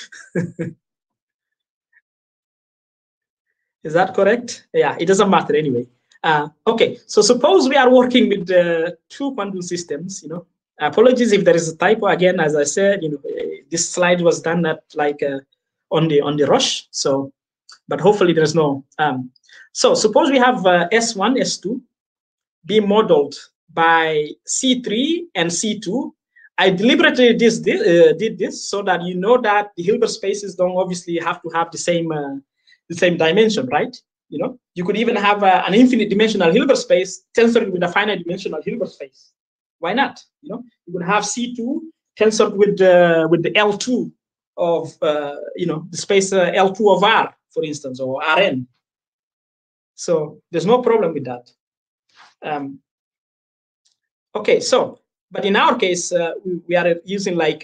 Is that correct? Yeah, it doesn't matter anyway. Okay, so suppose we are working with two quantum systems, Apologies if there is a typo. Again, as I said, this slide was done at like on the rush. So, but hopefully there's no. So suppose we have S1, S2 being modeled by C3 and C2. I deliberately did this so that you know that the Hilbert spaces don't obviously have to have the same dimension, right? You could even have an infinite dimensional Hilbert space tensored with a finite dimensional Hilbert space. Why not? You could have C2 tensored with the L2 of the space L2 of R, for instance, or Rn. So there's no problem with that. Okay, so but in our case, we are using like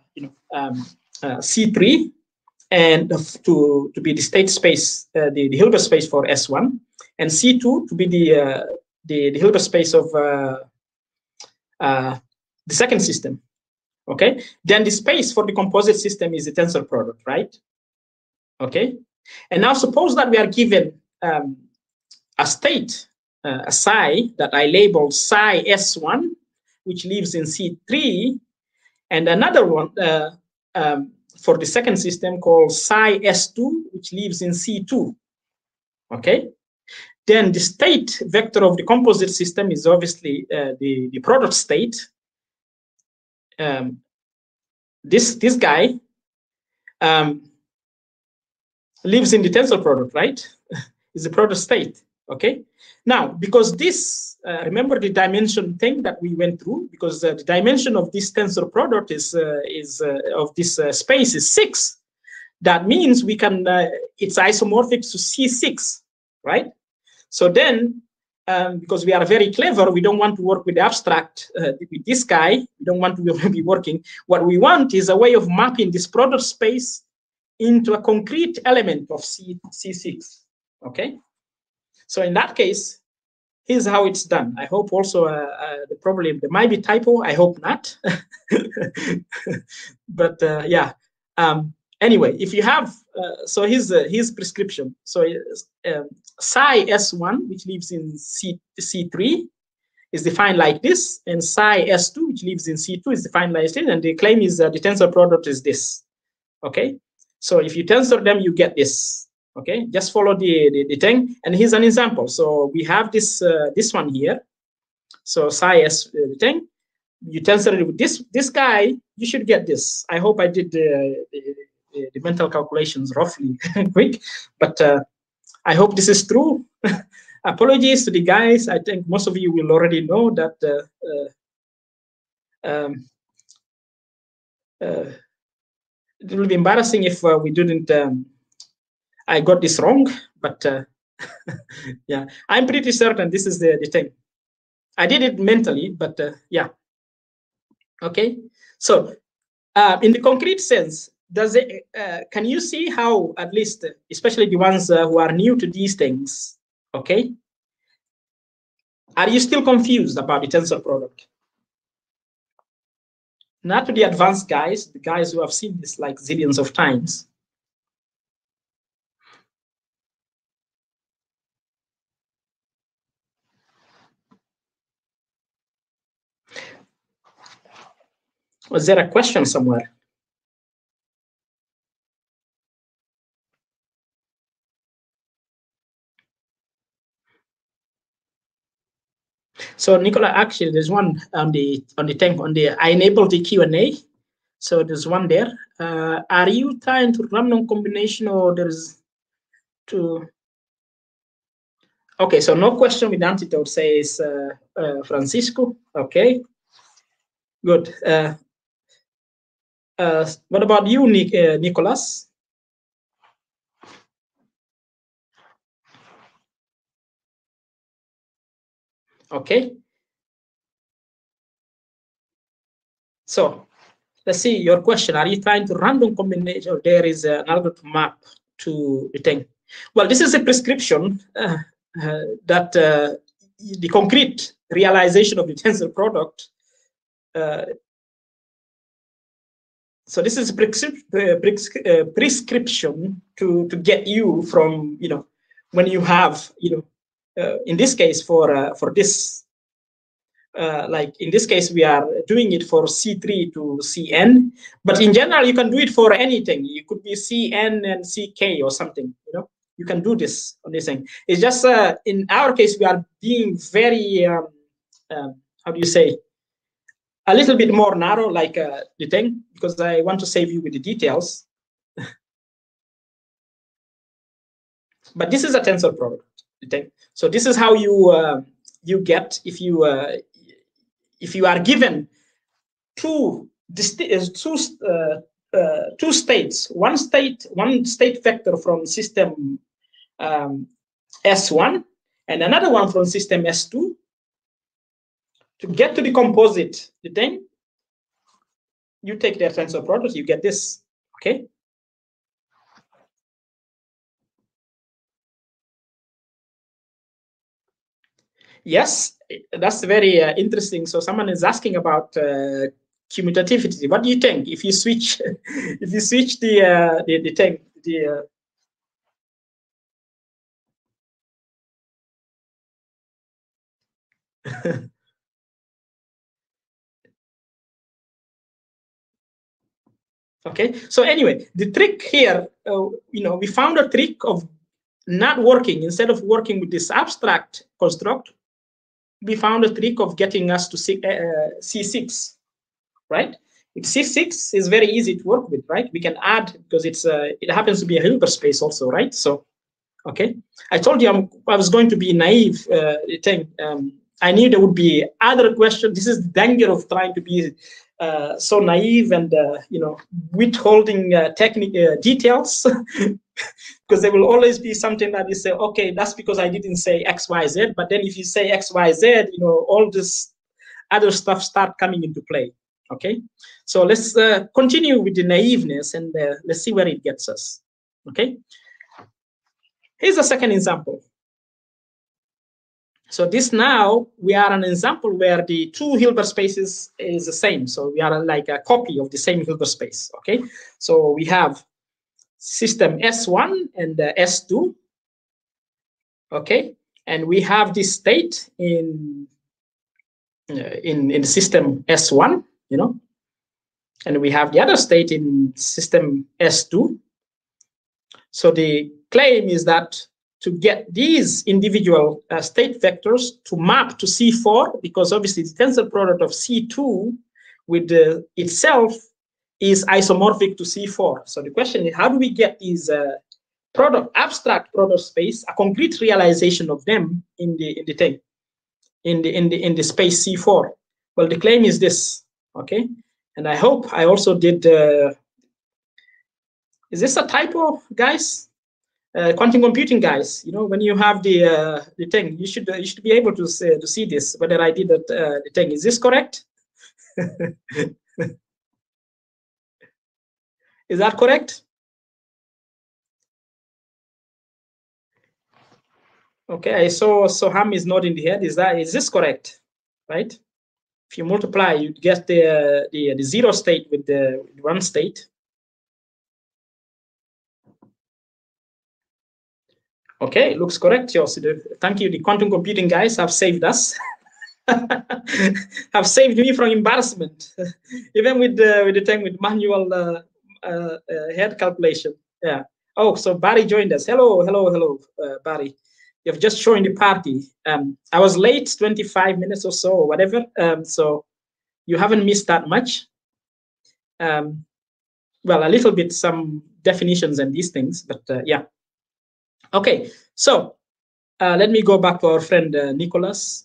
C3 and to be the state space, the Hilbert space for S1, and C2 to be the Hilbert space of the second system. Okay, then the space for the composite system is the tensor product, right? Okay, and now suppose that we are given a state, a psi that I labeled psi S1, which lives in C3, and another one for the second system called psi S2, which lives in C2. Okay, then the state vector of the composite system is obviously the product state. This guy lives in the tensor product, right? Is the product state. Okay. Now, because this, remember the dimension thing that we went through, because the dimension of this tensor product is of this space is 6. That means we can, it's isomorphic to C6, right? So then, because we are very clever, we don't want to work with the abstract, with this guy, we don't want to be working. What we want is a way of mapping this product space into a concrete element of C6, okay? So in that case, here's how it's done. I hope also the problem, there might be typo, I hope not. But yeah, anyway, if you have, so here's prescription. So psi S1, which lives in C3, is defined like this, and psi S2, which lives in C2, is defined like this, and the claim is that the tensor product is this, okay? So if you tensor them, you get this, okay? Just follow the thing, and here's an example. So we have this this one here. So psi S thing, you tensor it with this guy, you should get this. I hope I did the mental calculations roughly quick, but I hope this is true. Apologies to the guys. I think most of you will already know that it will be embarrassing if we didn't. I got this wrong, but yeah, I'm pretty certain this is the thing. I did it mentally, but yeah. Okay, so in the concrete sense, does it? Can you see how, at least, especially the ones who are new to these things, okay? Are you still confused about the tensor product? Not to the advanced guys, the guys who have seen this like zillions of times. Was there a question somewhere? So Nicola, actually, there's one on the tank I enabled the Q&A. So there's one there. Are you trying to random combination, or there's to? Okay, so no question with antidote, says Francisco. Okay, good. What about you, Nicholas? Okay. So let's see your question. Are you trying to random combination, or there is an algorithm map to the thing? Well, this is a prescription that the concrete realization of the tensor product So this is prescription to get you from, when you have, in this case for this, like in this case, we are doing it for C3 to CN, but in general, you can do it for anything. You could be CN and CK or something, you can do this on this thing. It's just, in our case, we are being very, how do you say, a little bit more narrow, like the thing, because I want to save you with the details. But this is a tensor product, the thing. So this is how you get, if you are given two states, one state vector from system S1 and another one from system S2. To get to the composite, the thing, you take their tensor product, you get this, okay? Yes, that's very interesting. So someone is asking about commutativity. What do you think if you switch, the thing, Okay, so anyway, the trick here, we found a trick of not working. Instead of working with this abstract construct, we found a trick of getting us to C6, right? With C6 is very easy to work with, right? We can add, because it happens to be a Hilbert space also, right? So, okay. I told you I was going to be naive. I knew there would be other questions. This is the danger of trying to be so naive and withholding technical details, because there will always be something that you say, okay, that's because I didn't say X, Y, Z. But then if you say X, Y, Z, all this other stuff start coming into play. Okay, so let's continue with the naiveness and let's see where it gets us. Okay, here's a second example. So this now, we are an example where the two Hilbert spaces is the same. So we are like a copy of the same Hilbert space, okay? So we have system S1 and S2, okay? And we have this state in the system S1, and we have the other state in system S2. So the claim is that to get these individual state vectors to map to C4, because obviously the tensor product of C2 with itself is isomorphic to C4. So the question is, how do we get these abstract product space, a concrete realization of them in the space C4? Well, the claim is this, okay? And I hope I also did. Is this a typo, guys? Quantum computing guys, when you have the thing, you should be able to see this, whether I did that the thing. Is this correct? Is that correct? Okay, I saw Soham is nodding the head. Is this correct? Right? If you multiply, you get the zero state with the one state. Okay, looks correct, Yossi. Thank you. The quantum computing guys have saved us. Have saved me from embarrassment, even with the thing with manual head calculation. Yeah. Oh, so Barry joined us. Hello, Barry. You've just joined the party. I was late, 25 minutes or so, or whatever. So you haven't missed that much. Well, a little bit, some definitions and these things, but yeah. Okay, so let me go back to our friend Nicholas.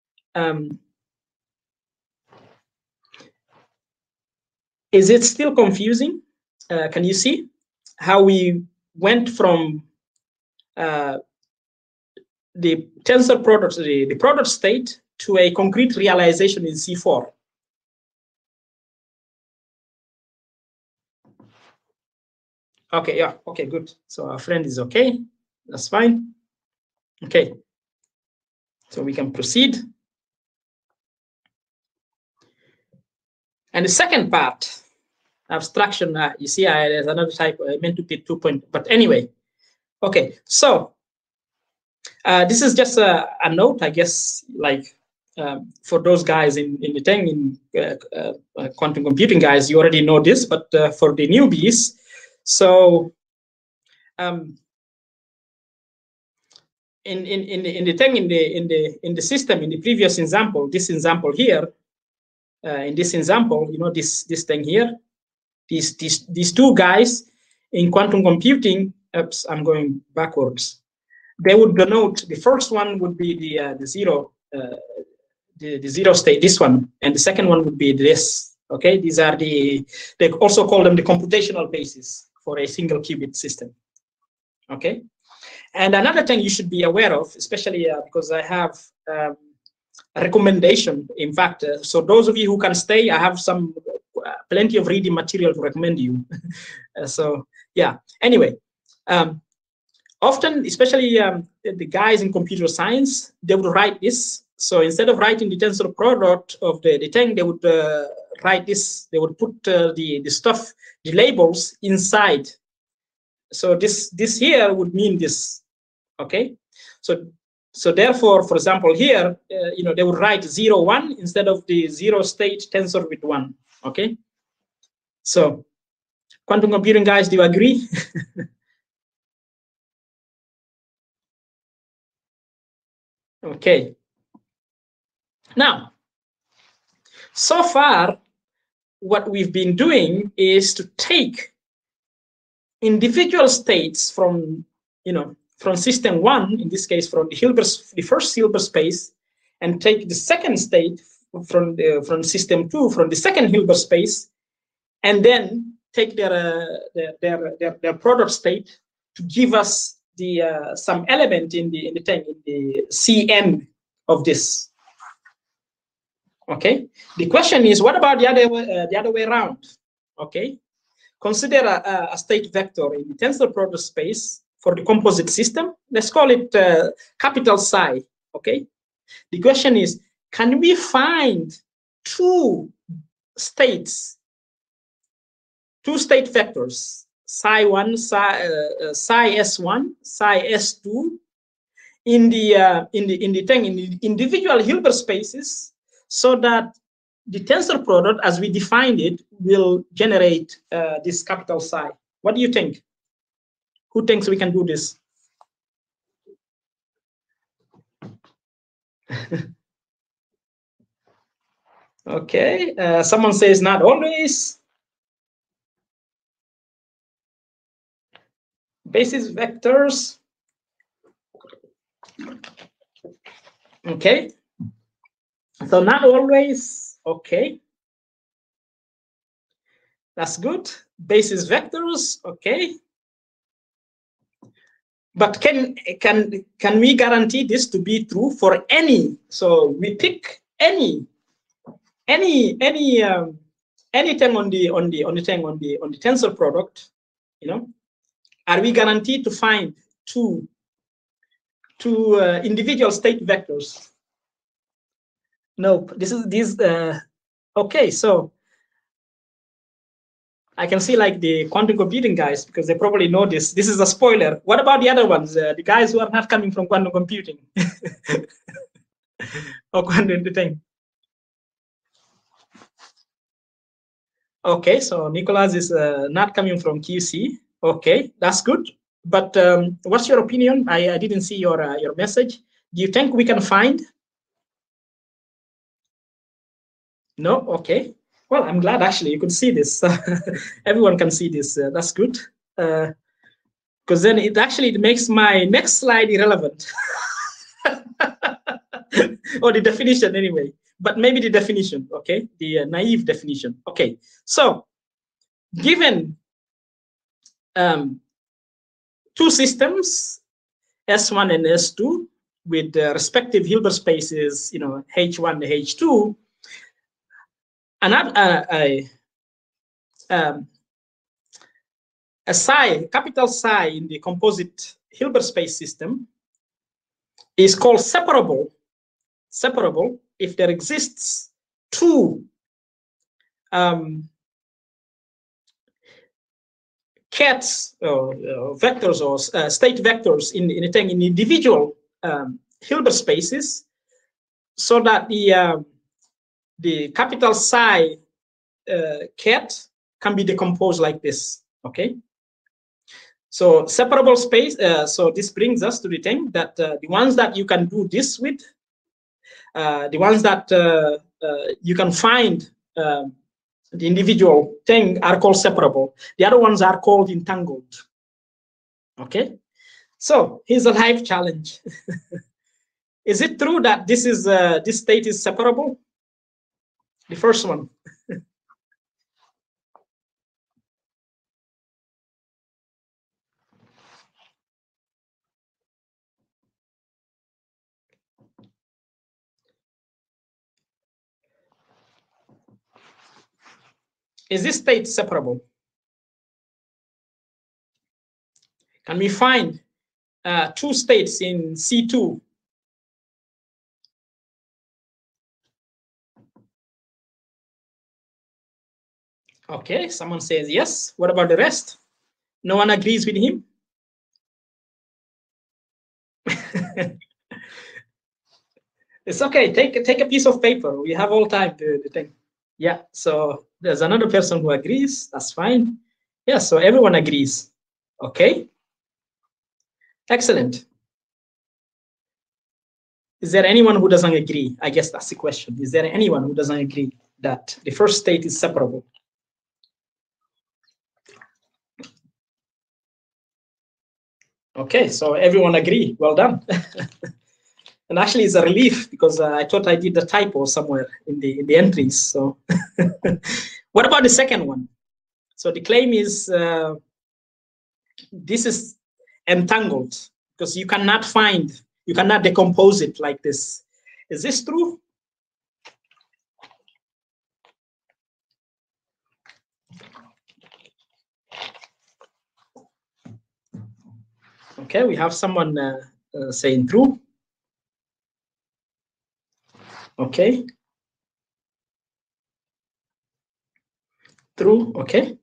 Is it still confusing? Can you see how we went from the tensor product, the product state, to a concrete realization in C4? Okay, yeah, okay, good. So our friend is okay. That's fine. Okay, so we can proceed. And the second part, abstraction. You see, there's another type. I meant to put 2 point, but anyway. Okay, so this is just a note, I guess, like for those guys in the thing, quantum computing guys, you already know this, but for the newbies, so in the thing, in the system, in the previous example, this example here, in this example, you know, this thing here, these two guys in quantum computing. Oops, I'm going backwards. They would denote, the first one would be the zero, the zero state, this one, and the second one would be this. Okay, these are they also call them the computational basis for a single qubit system. Okay, and another thing you should be aware of, especially because I have a recommendation. In fact, so those of you who can stay, I have some plenty of reading material to recommend you. So yeah. Anyway. Often, especially the guys in computer science, they would write this. So instead of writing the tensor product of the thing, they would write this. They would put the stuff, the labels inside. So this here would mean this. Okay. So therefore, for example, here, you know, they would write 0, 1 instead of the zero state tensor with 1. Okay. So quantum computing guys, do you agree? Okay. Now, so far, what we've been doing is to take individual states from, you know, from system 1, in this case, from the first Hilbert space, and take the second state from system 2, from the second Hilbert space, and then take their product state to give us the some element in the Cn of this. Okay. The question is, what about the other way around? Okay. Consider a state vector in the tensor product space for the composite system. Let's call it capital Psi. Okay. The question is, can we find two state vectors, Psi1, Psi S1, Psi S2, in the individual Hilbert spaces, so that the tensor product, as we defined it, will generate this capital Psi? What do you think? Who thinks we can do this? Okay, someone says not always. Basis vectors. Okay. So not always. Okay. That's good. Basis vectors. Okay. But can we guarantee this to be true for any? So we pick anything on the tensor product, you know. Are we guaranteed to find two individual state vectors? Nope. Okay, so I can see like the quantum computing guys, because they probably know this. This is a spoiler. What about the other ones? The guys who are not coming from quantum computing or quantum thing? Okay, so Nicholas is not coming from QC. Okay, that's good. But what's your opinion? I didn't see your message. Do you think we can find? No? Okay. Well, I'm glad actually you could see this. Everyone can see this. That's good. Because then it makes my next slide irrelevant. Or the definition anyway. But maybe the definition, okay? The naive definition. Okay. So given two systems, S1 and S2, with the respective Hilbert spaces, you know, H1 and H2, a psi, capital Psi in the composite Hilbert space system is called separable if there exists two cats or vectors or state vectors in individual Hilbert spaces, so that the capital psi cat can be decomposed like this. Okay. So separable space. So this brings us to the thing that the ones that you can do this with, the ones that you can find the individual thing are called separable. The other ones are called entangled. Okay. So here's a live challenge. Is it true that this state is separable? The first one. Is this state separable? Can we find two states in C2? Okay, someone says yes. What about the rest? No one agrees with him? It's okay. Take a piece of paper. We have all time to think. Yeah, so there's another person who agrees. That's fine. Yeah, so everyone agrees. Okay. Excellent. Is there anyone who doesn't agree? I guess that's the question. Is there anyone who doesn't agree that the first state is separable? Okay, so everyone agree. Well done. And actually, it's a relief because I thought I did a typo somewhere in the entries. So, what about the second one? So the claim is this is entangled because you cannot decompose it like this. Is this true? Okay, we have someone saying true. Okay. True, okay.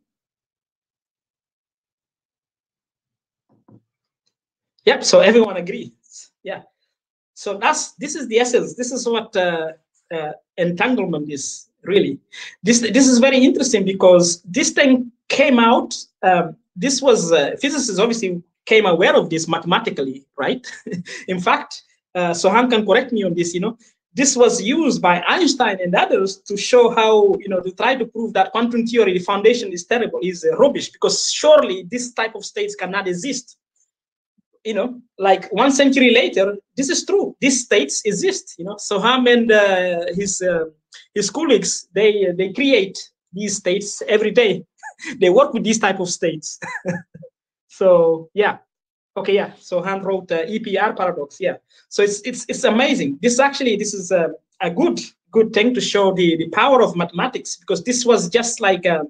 Yep, so everyone agrees. Yeah. So this is the essence. This is what entanglement is really. This is very interesting because this thing came out. This was physicists obviously came aware of this mathematically, right? In fact, Sohan can correct me on this. This was used by Einstein and others to show how, to try to prove that quantum theory, the foundation is terrible, is rubbish, because surely this type of states cannot exist. Like 1 century later, this is true. These states exist. Soham and his colleagues, they create these states every day. They work with these type of states. So yeah. Okay, yeah. So Han wrote EPR paradox. Yeah. So it's amazing. This is a good thing to show the power of mathematics, because this was just like a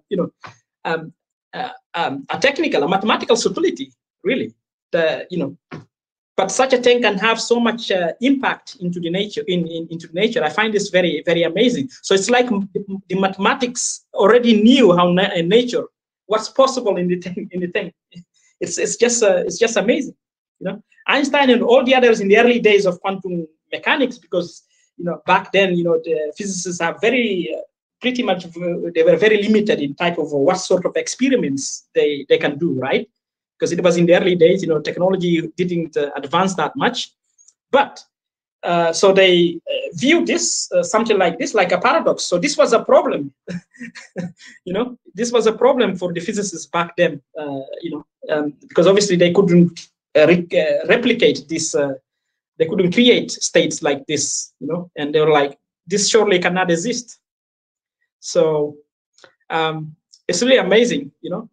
mathematical subtlety, really. But such a thing can have so much impact into the nature. Into nature, I find this very, very amazing. So it's like the mathematics already knew how in nature what's possible in the thing. It's just amazing. Einstein and all the others in the early days of quantum mechanics, because back then the physicists are pretty much they were very limited in type of what sort of experiments they can do, right? Because it was in the early days, technology didn't advance that much. But so they viewed this something like this, like a paradox. So this was a problem. This was a problem for the physicists back then. Because obviously they couldn't replicate this. They couldn't create states like this. And they were like, this surely cannot exist. So it's really amazing.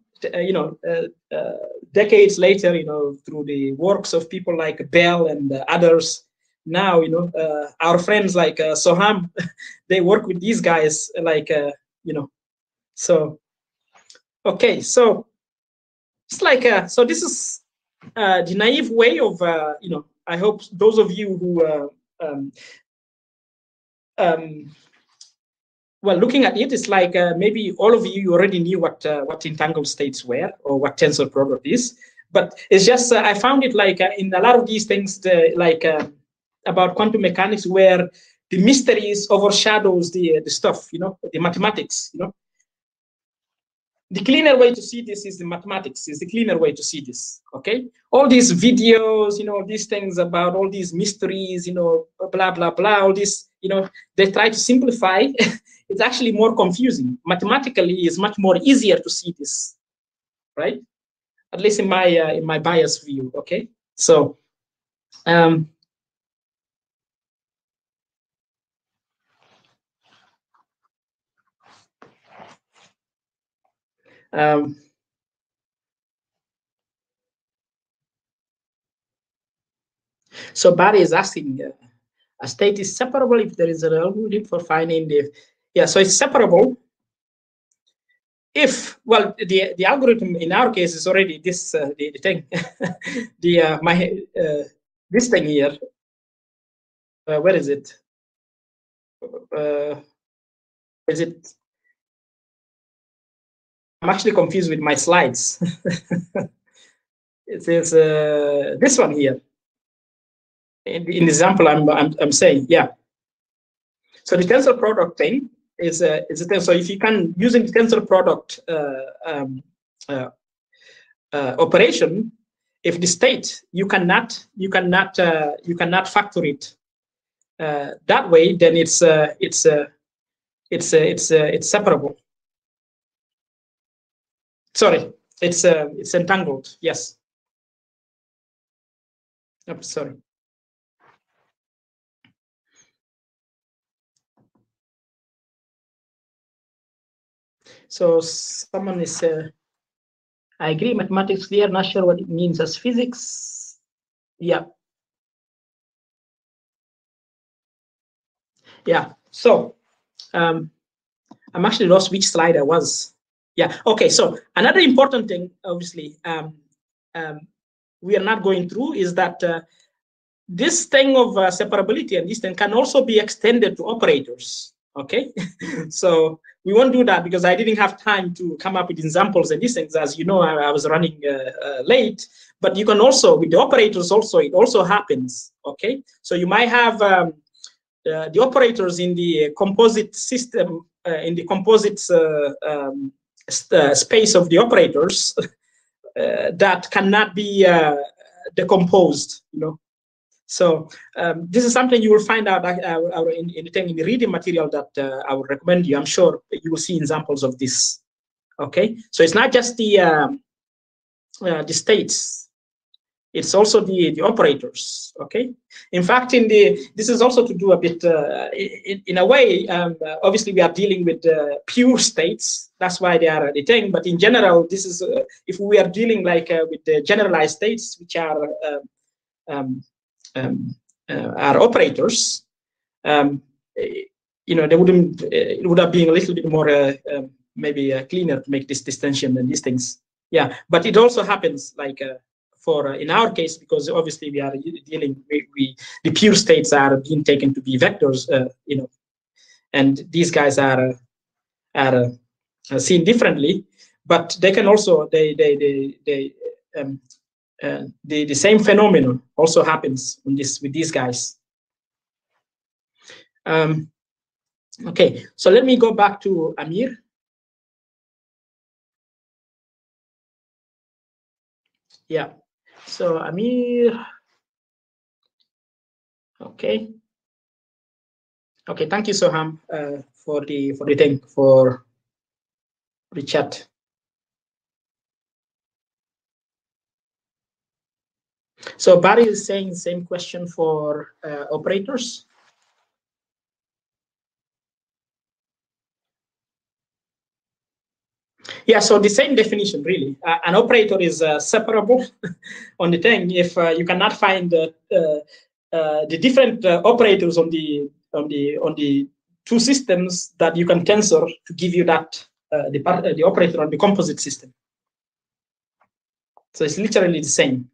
Decades later, through the works of people like Bell and others, now, our friends like Soham, they work with these guys like, so, okay. So it's like, so this is the naive way of, I hope those of you who well, looking at it, it's like maybe all of you already knew what entangled states were or what tensor product is, but it's just I found it like in a lot of these things, about quantum mechanics, where the mysteries overshadows the stuff, the mathematics, The cleaner way to see this is the mathematics, is the cleaner way to see this, okay? All these videos, these things about all these mysteries, blah, blah, blah, all this, they try to simplify. It's actually more confusing. Mathematically, it's much more easier to see this, right? At least in my biased view, okay? So, so Barry is asking, a state is separable if there is an algorithm for finding the, yeah, so it's separable if, well, the algorithm in our case is already this, the thing, this thing here, where is it? Is it? I'm actually confused with my slides. It says this one here. In the example I'm saying, yeah. So the tensor product thing is a thing. So if you can, using the tensor product operation, if the state you cannot factor it that way, then it's separable. Sorry, it's entangled. Yes. Oops, sorry. So someone is. I agree, mathematics clear. Not sure what it means as physics. Yeah. Yeah. So I'm actually lost which slide I was. Yeah. Okay. So another important thing, obviously, we are not going through is that this thing of separability and this thing can also be extended to operators. Okay. So we won't do that because I didn't have time to come up with examples and these things. As you know, I was running late. But you can also, with the operators also, it also happens. Okay. So you might have the operators in the composite system, in the composite space of the operators that cannot be decomposed, So this is something you will find out in the reading material that I would recommend you. I'm sure you will see examples of this. Okay, so it's not just the states; it's also the operators. Okay, in fact, this is also to do a bit in a way. Obviously, we are dealing with pure states. That's why they are the thing. But in general, this is if we are dealing like with the generalized states, which are operators, they wouldn't. It would have been a little bit more maybe cleaner to make this distinction than these things. Yeah, but it also happens like for in our case, because obviously we are dealing. The pure states are being taken to be vectors, and these guys are seen differently. But they can also the same phenomenon also happens with these guys. Okay, so let me go back to Amir. Yeah, so Amir. Okay. Okay, thank you, Soham, for the thing for the chat. So Barry is saying same question for operators. Yeah, so the same definition, really. An operator is separable on the thing if you cannot find the different operators on the two systems that you can tensor to give you that the operator on the composite system. So it's literally the same.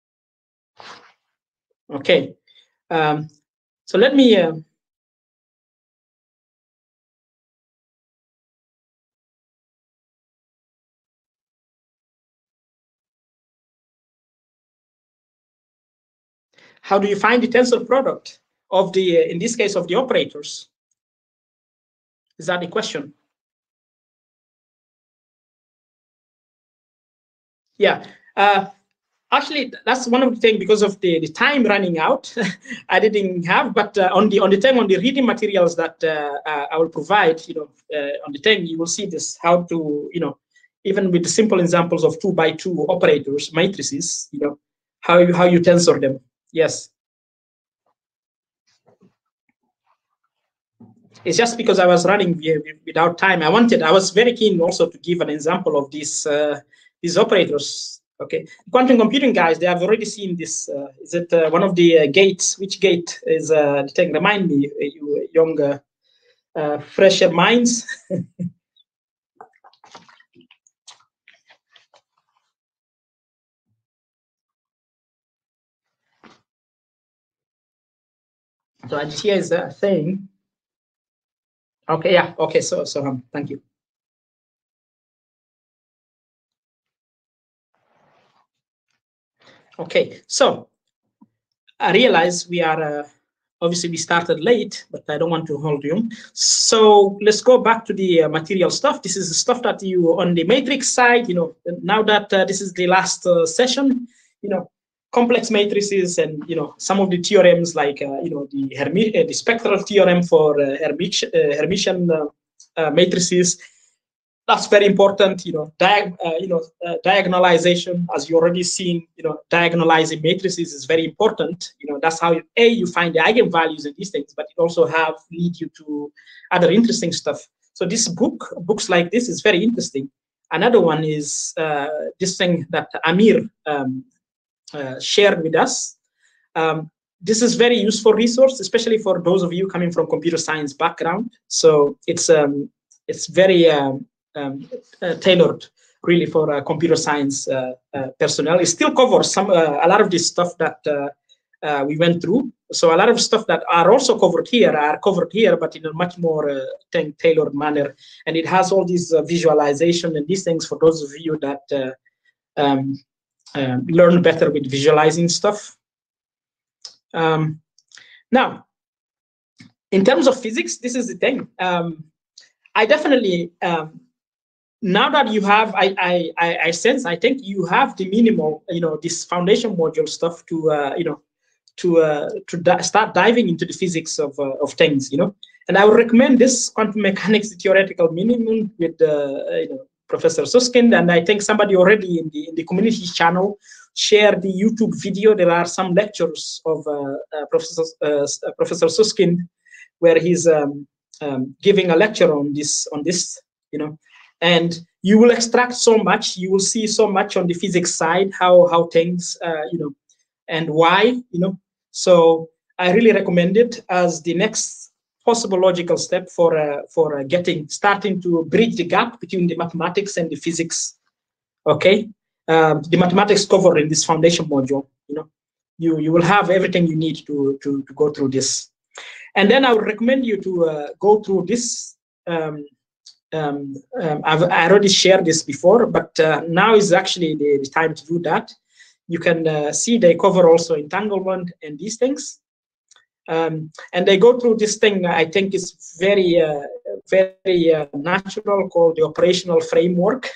Okay. So let me how do you find the tensor product of the, in this case, of the operators? Is that the question? Yeah. Actually, that's one of the things, because of the time running out, I didn't have, but on the reading materials that I will provide, on the thing, you will see this, how to, even with the simple examples of 2x2 operators, matrices, how you tensor them. Yes. It's just because I was running without time. I was very keen also to give an example of these operators. Okay, quantum computing guys, they have already seen this. Is it one of the gates? Which gate is the thing? Remind me, you young, fresher minds. So here is a thing. Okay, yeah. Okay, so thank you. Okay, so I realize we are obviously we started late, but I don't want to hold you. So let's go back to the material stuff. This is the stuff that you on the matrix side. Now that this is the last session, complex matrices and some of the theorems like the spectral theorem for Hermitian matrices. That's very important, diagonalization, as you already seen, diagonalizing matrices is very important. That's how you find the eigenvalues in these things, but it also lead you to other interesting stuff. So this books like this is very interesting. Another one is this thing that Amir shared with us. This is very useful resource, especially for those of you coming from computer science background. So it's very tailored really for computer science personnel. It still covers a lot of this stuff that we went through. So a lot of stuff that are also covered here, but in a much more tailored manner. And it has all these visualization and these things for those of you that learn better with visualizing stuff. Now, in terms of physics, this is the thing. I definitely now that you have, I sense, I think you have the minimal, this foundation module stuff to start diving into the physics of things, And I would recommend this quantum mechanics theoretical minimum with Professor Susskind, and I think somebody already in the community channel shared the YouTube video. There are some lectures of Professor Susskind where he's giving a lecture on this, and you will extract so much. You will see so much on the physics side, how things, and why, So I really recommend it as the next possible logical step for starting to bridge the gap between the mathematics and the physics. Okay, the mathematics covered in this foundation module. You will have everything you need to go through this. And then I would recommend you to go through this. I already shared this before, but now is actually the time to do that. You can see they cover also entanglement and these things. And they go through this thing, I think is very, very natural, called the operational framework,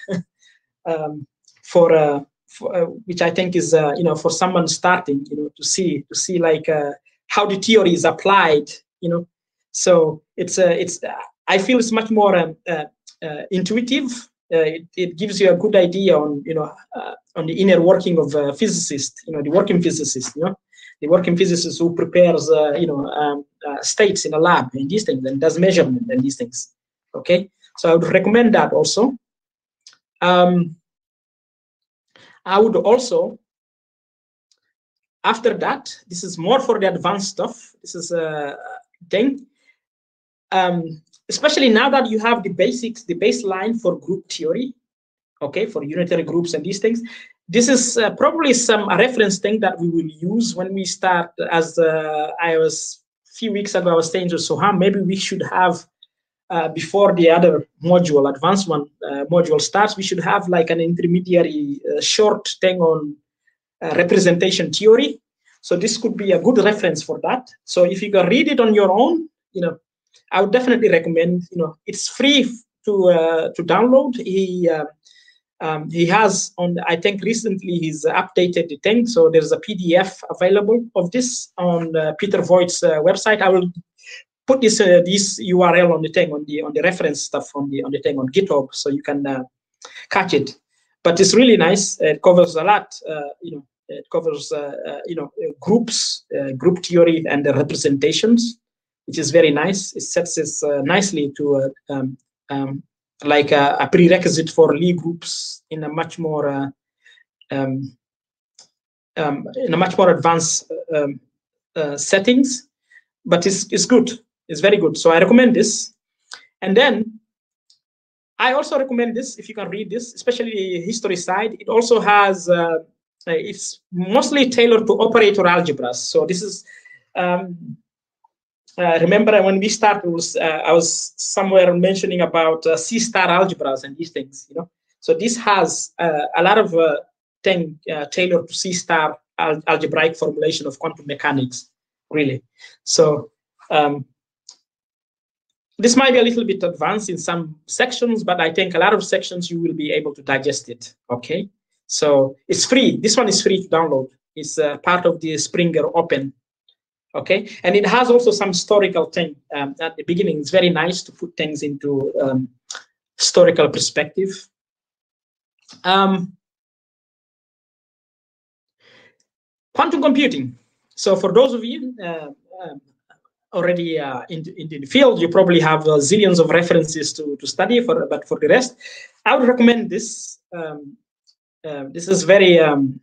which I think is, for someone starting, to see like how the theory is applied, So it's I feel it's much more intuitive. It gives you a good idea on, on the inner working of a physicist, the working physicist, the working physicist who prepares, states in a lab and these things and does measurement and these things. Okay, so I would recommend that also. I would also, after that, this is more for the advanced stuff. This is a thing. Especially now that you have the basics, the baseline for group theory, okay, for unitary groups and these things. This is probably a reference thing that we will use when we start. As I was a few weeks ago, I was saying to Soham, maybe we should have, before the other module, advanced one module starts, we should have like an intermediary short thing on representation theory, So this could be a good reference for that. So if you can read it on your own, I would definitely recommend. It's free to download. He has on. I think recently he's updated the thing, so there's a PDF available of this on Peter Voigt's website. I will put this URL on the thing on the reference stuff on the thing on GitHub, so you can catch it. But it's really nice. It covers a lot. It covers groups, group theory, and the representations, which is very nice. It sets this nicely to like a prerequisite for Lie groups in a much more advanced settings. But it's good. It's very good. So I recommend this. And then I also recommend this if you can read this, especially the history side. It also has it's mostly tailored to operator algebras. So this is. Remember when we started, I was somewhere mentioning about C-star algebras and these things, So this has a lot of thing tailored to C-star algebraic formulation of quantum mechanics, really. So this might be a little bit advanced in some sections, but I think a lot of sections you will be able to digest it, okay? So it's free. This one is free to download. It's part of the Springer Open. Okay, and it has also some historical thing at the beginning. It's very nice to put things into historical perspective. Quantum computing. So for those of you already in the field, you probably have zillions of references to study for. But for the rest, I would recommend this. This is very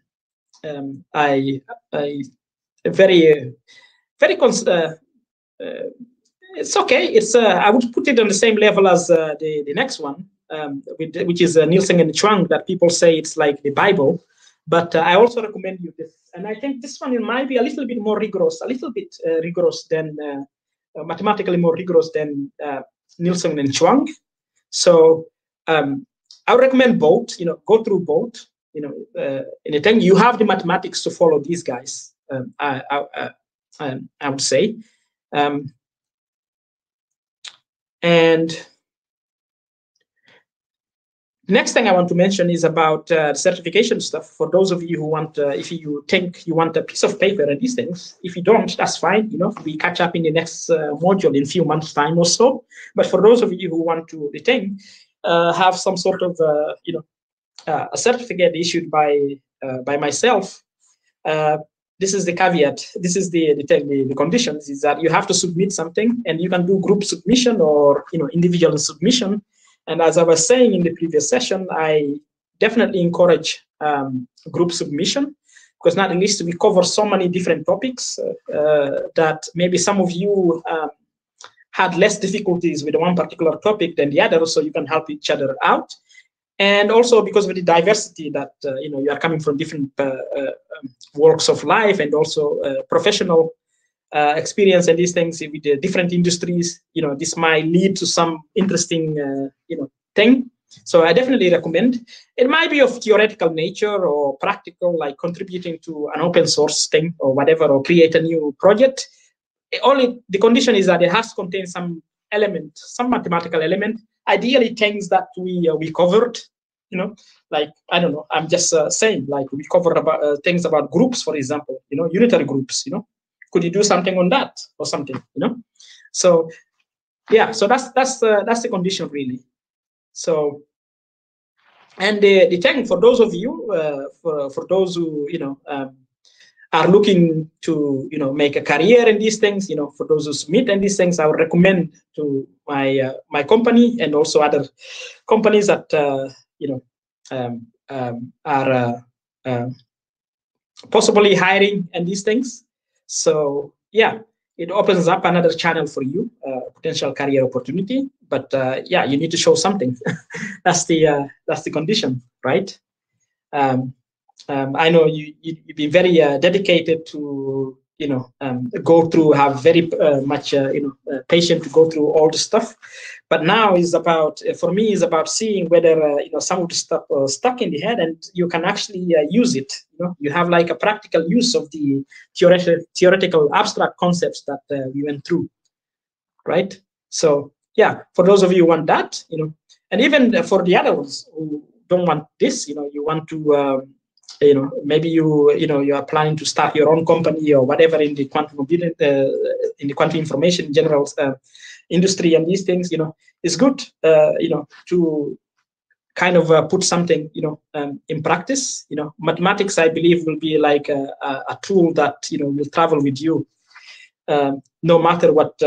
it's okay. It's I would put it on the same level as the next one, which is Nielsen and Chuang, that people say it's like the Bible. But I also recommend you this, and I think this one might be a little bit more rigorous, than mathematically more rigorous than Nielsen and Chuang. So I would recommend both. Go through both. And I think you have the mathematics to follow these guys. I would say, and next thing I want to mention is about certification stuff. For those of you who want, if you think you want a piece of paper and these things, if you don't, that's fine. We catch up in the next module in a few months' time or so. But for those of you who want to retain, have some sort of, a certificate issued by myself. This is the caveat. This is the conditions, is that you have to submit something, and you can do group submission or individual submission. And as I was saying in the previous session, I definitely encourage group submission, because not least we cover so many different topics that maybe some of you had less difficulties with one particular topic than the other, so you can help each other out. And also because of the diversity that you are coming from different walks of life, and also professional experience and these things with the different industries, this might lead to some interesting thing. So I definitely recommend. It might be of theoretical nature or practical, like contributing to an open source thing or whatever, or create a new project. Only the condition is that it has to contain some element, some mathematical element. Ideally, things that we covered, like, I don't know, I'm just saying, like, we covered about things about groups, for example, unitary groups, could you do something on that or something, So, yeah, so that's the condition, really. So, and the thing for those of you, for those who, are looking to, make a career in these things, for those who submit and these things, I would recommend to my company, and also other companies that, are possibly hiring and these things. So yeah, it opens up another channel for you, potential career opportunity. But yeah, you need to show something. That's the condition, right? I know you've been very dedicated to go through, have very much patient to go through all the stuff. But now is about, for me, is about seeing whether some of the stuff stuck in the head, and you can actually use it. You have like a practical use of the theoretical abstract concepts that we went through, right? So yeah, for those of you who want that, and even for the others who don't want this, you want to, maybe you are planning to start your own company or whatever in the quantum computing, in the quantum information general industry and these things, it's good, to kind of put something, in practice. Mathematics, I believe, will be like a tool that will travel with you, no matter what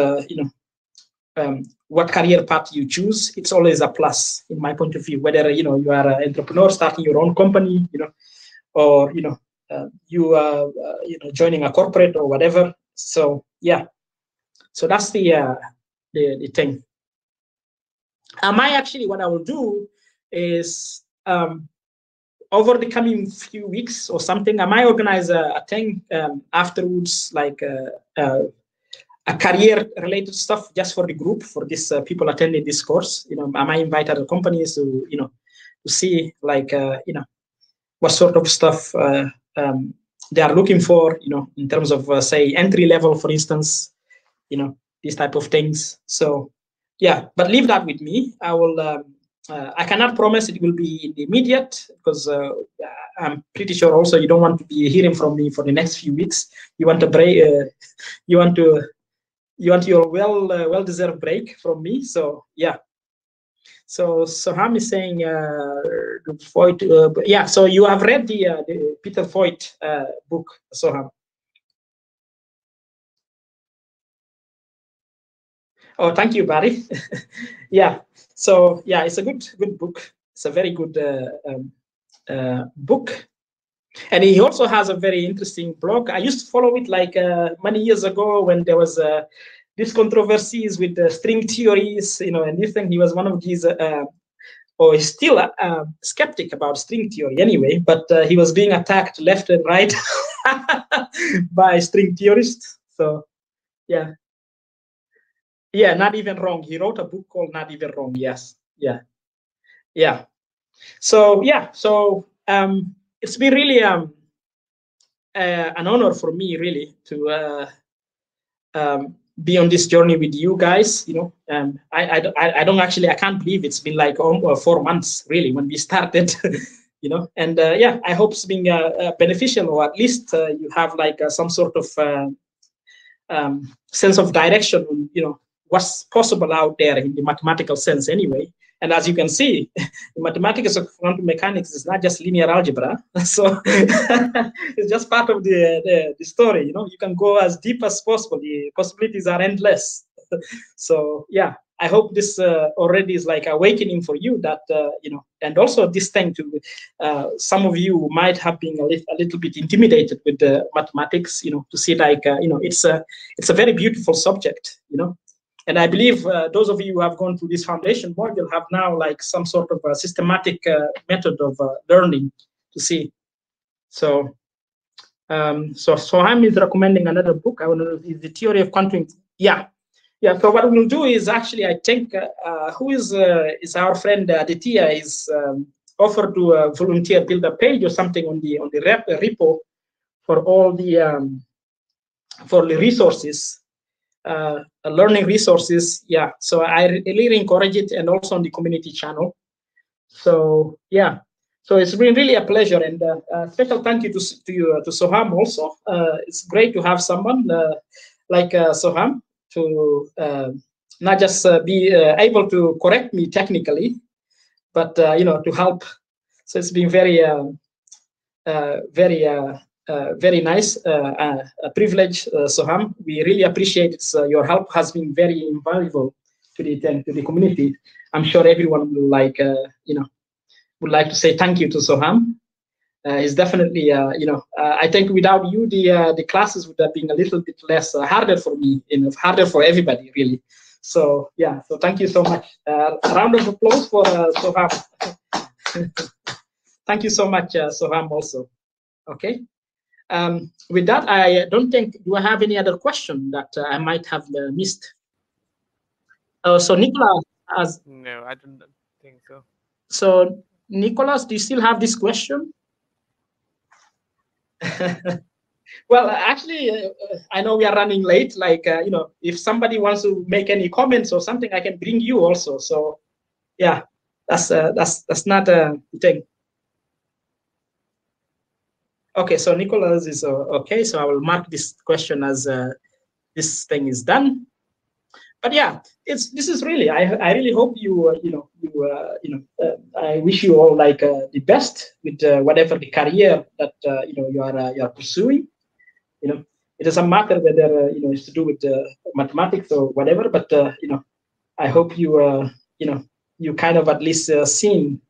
what career path you choose. It's always a plus, in my point of view. Whether you are an entrepreneur starting your own company, or you are joining a corporate or whatever. So yeah, so that's the thing. What I will do is, over the coming few weeks or something, I might organize a thing afterwards, like a career-related stuff just for the group, for this people attending this course. I might invite other companies to to see, like what sort of stuff they are looking for, in terms of say entry level, for instance, these type of things. So yeah, but leave that with me. I will. I cannot promise it will be immediate, because I'm pretty sure also you don't want to be hearing from me for the next few weeks. You want a break. You want your well-deserved break from me. So yeah. So Soham is saying, Voigt, yeah. So you have read the Peter Voigt book, Soham? Oh, thank you, Barry. Yeah. So yeah, it's a good book. It's a very good book, and he also has a very interesting blog. I used to follow it like many years ago when there was these controversies with the string theories, and this thing. He was one of these, or he's still a skeptic about string theory anyway, but he was being attacked left and right by string theorists. So yeah. Yeah, Not Even Wrong. He wrote a book called Not Even Wrong. Yes. Yeah. Yeah. So yeah. So it's been really an honor for me, really, to be on this journey with you guys. I don't actually, I can't believe it's been like 4 months, really, when we started. And yeah, I hope it's been beneficial, or at least you have like some sort of sense of direction, what's possible out there in the mathematical sense anyway. And as you can see, the mathematics of quantum mechanics is not just linear algebra. So it's just part of the story. You can go as deep as possible. The possibilities are endless. So yeah, I hope this already is like awakening for you, that, and also this thing to some of you might have been a little bit intimidated with the mathematics, to see like, it's a very beautiful subject, And I believe those of you who have gone through this foundation module have now like some sort of a systematic method of learning to see. So, Soham is recommending another book. I want to know, is the Theory of Quantum. Yeah. Yeah, so what we'll do is actually, I think, who is our friend Aditya is offered to volunteer, build a page or something on the repo for all the resources, learning resources. Yeah, so I really encourage it, and also on the community channel. So yeah, so it's been really a pleasure, and special thank you to Soham also. It's great to have someone like Soham to not just be able to correct me technically, but to help. So it's been very very nice, a privilege, Soham. We really appreciate it. Your help has been very invaluable to the community. I'm sure everyone will would like to say thank you to Soham. It's definitely, I think without you, the classes would have been a little bit less harder for me, harder for everybody, really. So yeah, so thank you so much. A round of applause for Soham. Thank you so much, Soham, also. Okay. With that, I don't think, do I have any other question that I might have missed? So Nicola, As No, I don't think so. so, Nicholas, do you still have this question? Well, actually, I know we are running late. Like, if somebody wants to make any comments or something, I can bring you also. So, yeah, that's not a thing. Okay, so Nicholas is okay. So I will mark this question as this thing is done. But yeah, this is really. I really hope you I wish you all like the best with whatever the career that you are pursuing. It doesn't matter whether it's to do with mathematics or whatever, but I hope you kind of at least seen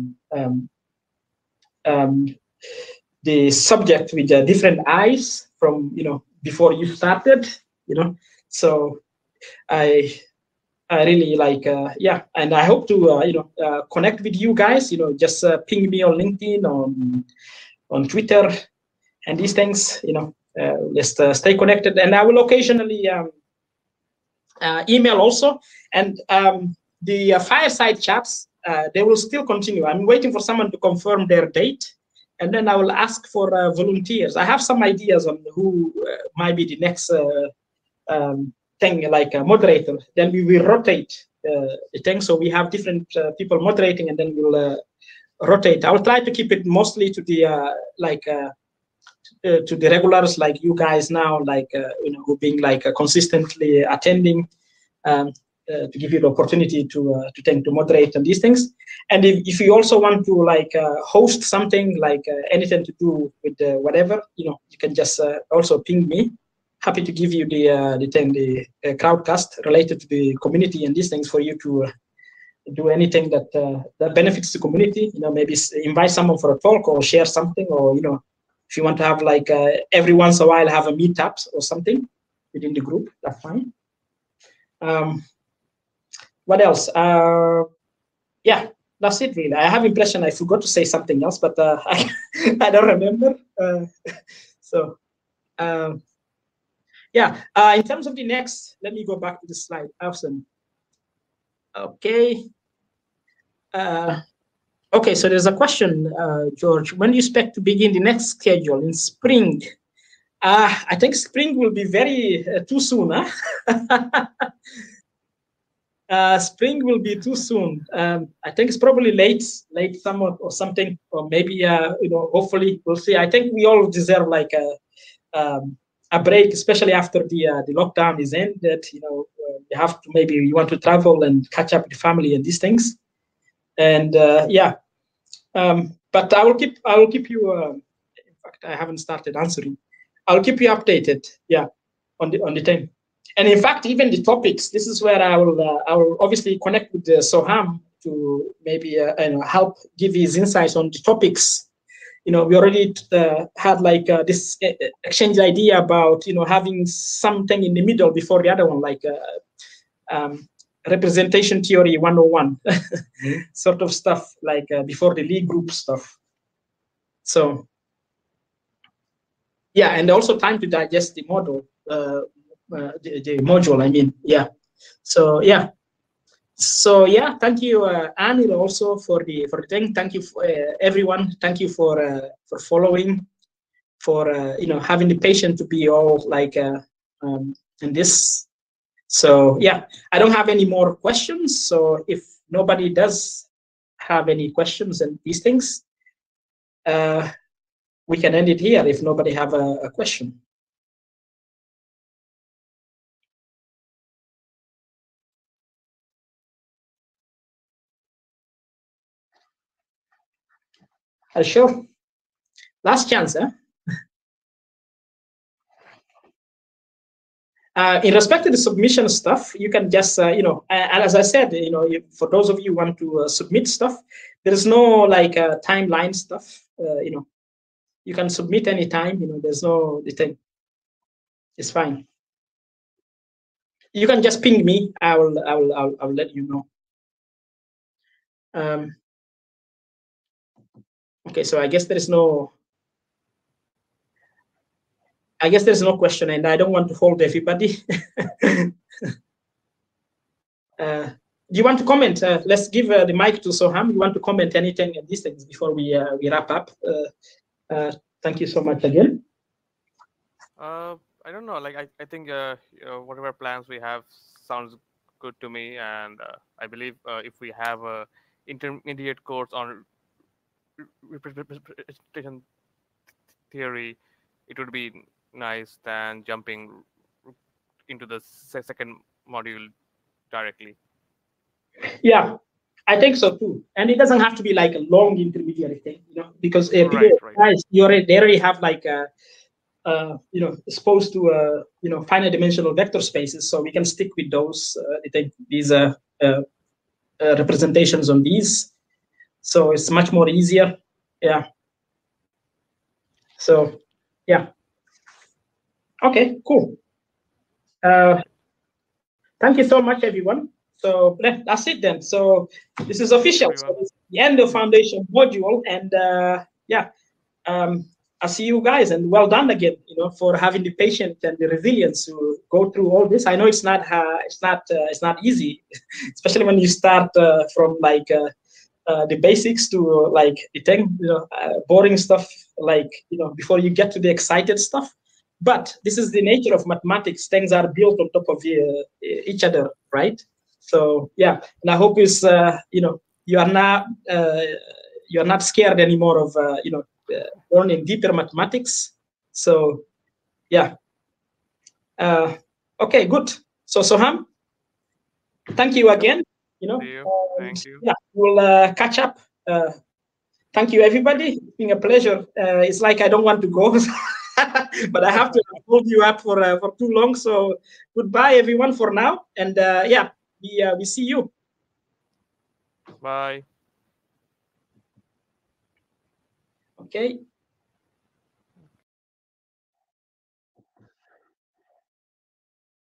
um, the subject with different eyes from before you started. So I I really like yeah, and I hope to connect with you guys. Just ping me on LinkedIn, on Twitter, and these things. Let's stay connected, and I will occasionally email also, and the fireside chats. They will still continue. I'm waiting for someone to confirm their date, and then I will ask for volunteers. I have some ideas on who might be the next thing, like a moderator. Then we will rotate the thing, so we have different people moderating, and then we'll rotate. I will try to keep it mostly to the to the regulars like you guys now, like who being like consistently attending, to give you the opportunity to moderate and these things. And if you also want to like host something like anything to do with whatever, you can just also ping me. Happy to give you the crowdcast related to the community and these things for you to do anything that benefits the community. Maybe invite someone for a talk or share something, or if you want to have like every once in a while have a meetup or something within the group, that's fine. What else? Yeah, that's it really. I have impression I forgot to say something else, but I don't remember. So yeah, in terms of the next, let me go back to the slide. Awesome. Okay. Okay, so there's a question, George. When do you expect to begin the next schedule in spring? I think spring will be very too soon. Huh? Spring will be too soon. I think it's probably late summer or something, or maybe hopefully we'll see. I think we all deserve like a break, especially after the lockdown is ended. You have to, maybe you want to travel and catch up with the family and these things. And yeah, but I will keep you. In fact, I haven't started answering. I'll keep you updated. Yeah, on the time. And in fact, even the topics. This is where I will obviously connect with Soham to maybe help give his insights on the topics. We already had like this exchange idea about having something in the middle before the other one, like representation theory 101 sort of stuff, like before the Lie group stuff. So yeah, and also time to digest the model, the module, I mean. Yeah. So yeah. So yeah, thank you, Anil, also for the thing. Thank you for, everyone. Thank you for following, for having the patience to be all like in this. So yeah, I don't have any more questions. So if nobody does have any questions and these things, we can end it here if nobody have a question. Sure. Last chance, huh? In respect to the submission stuff, you can just, and as I said, for those of you who want to submit stuff, there is no like timeline stuff. You can submit anytime. There's no the thing. It's fine. You can just ping me. I'll let you know. Okay, so I guess there is no. I guess there's no question, and I don't want to hold everybody. Do you want to comment? Let's give the mic to Soham. You want to comment anything on these things before we wrap up? Thank you so much again. I don't know. Like I think whatever plans we have sounds good to me, and I believe if we have a intermediate course on representation theory, it would be nice than jumping into the second module directly. Yeah, I think so too. And it doesn't have to be like a long intermediate thing, you know, because people, Right. they already have like you know, exposed to you know, finite dimensional vector spaces, so we can stick with those. I think these representations on these, so it's much more easier. Yeah. So yeah. Okay. Cool. Thank you so much, everyone. So that's it then. So this is official. So this is the end of foundation module, and yeah. I see you guys, and well done again, you know, for having the patience and the resilience to go through all this. I know it's not easy, especially when you start from like the basics to like the thing, you know, boring stuff, like, you know, before you get to the excited stuff. But this is the nature of mathematics. Things are built on top of each other, right? So yeah, and I hope it's you know, you are not scared anymore of you know, learning deeper mathematics. So yeah. Okay, good. So Soham, thank you again. You know, Thank you. yeah, we'll catch up. Thank you, everybody. It's been a pleasure. It's like I don't want to go, but I have to hold you up for too long. So goodbye, everyone, for now. And yeah, we see you. Bye. Okay.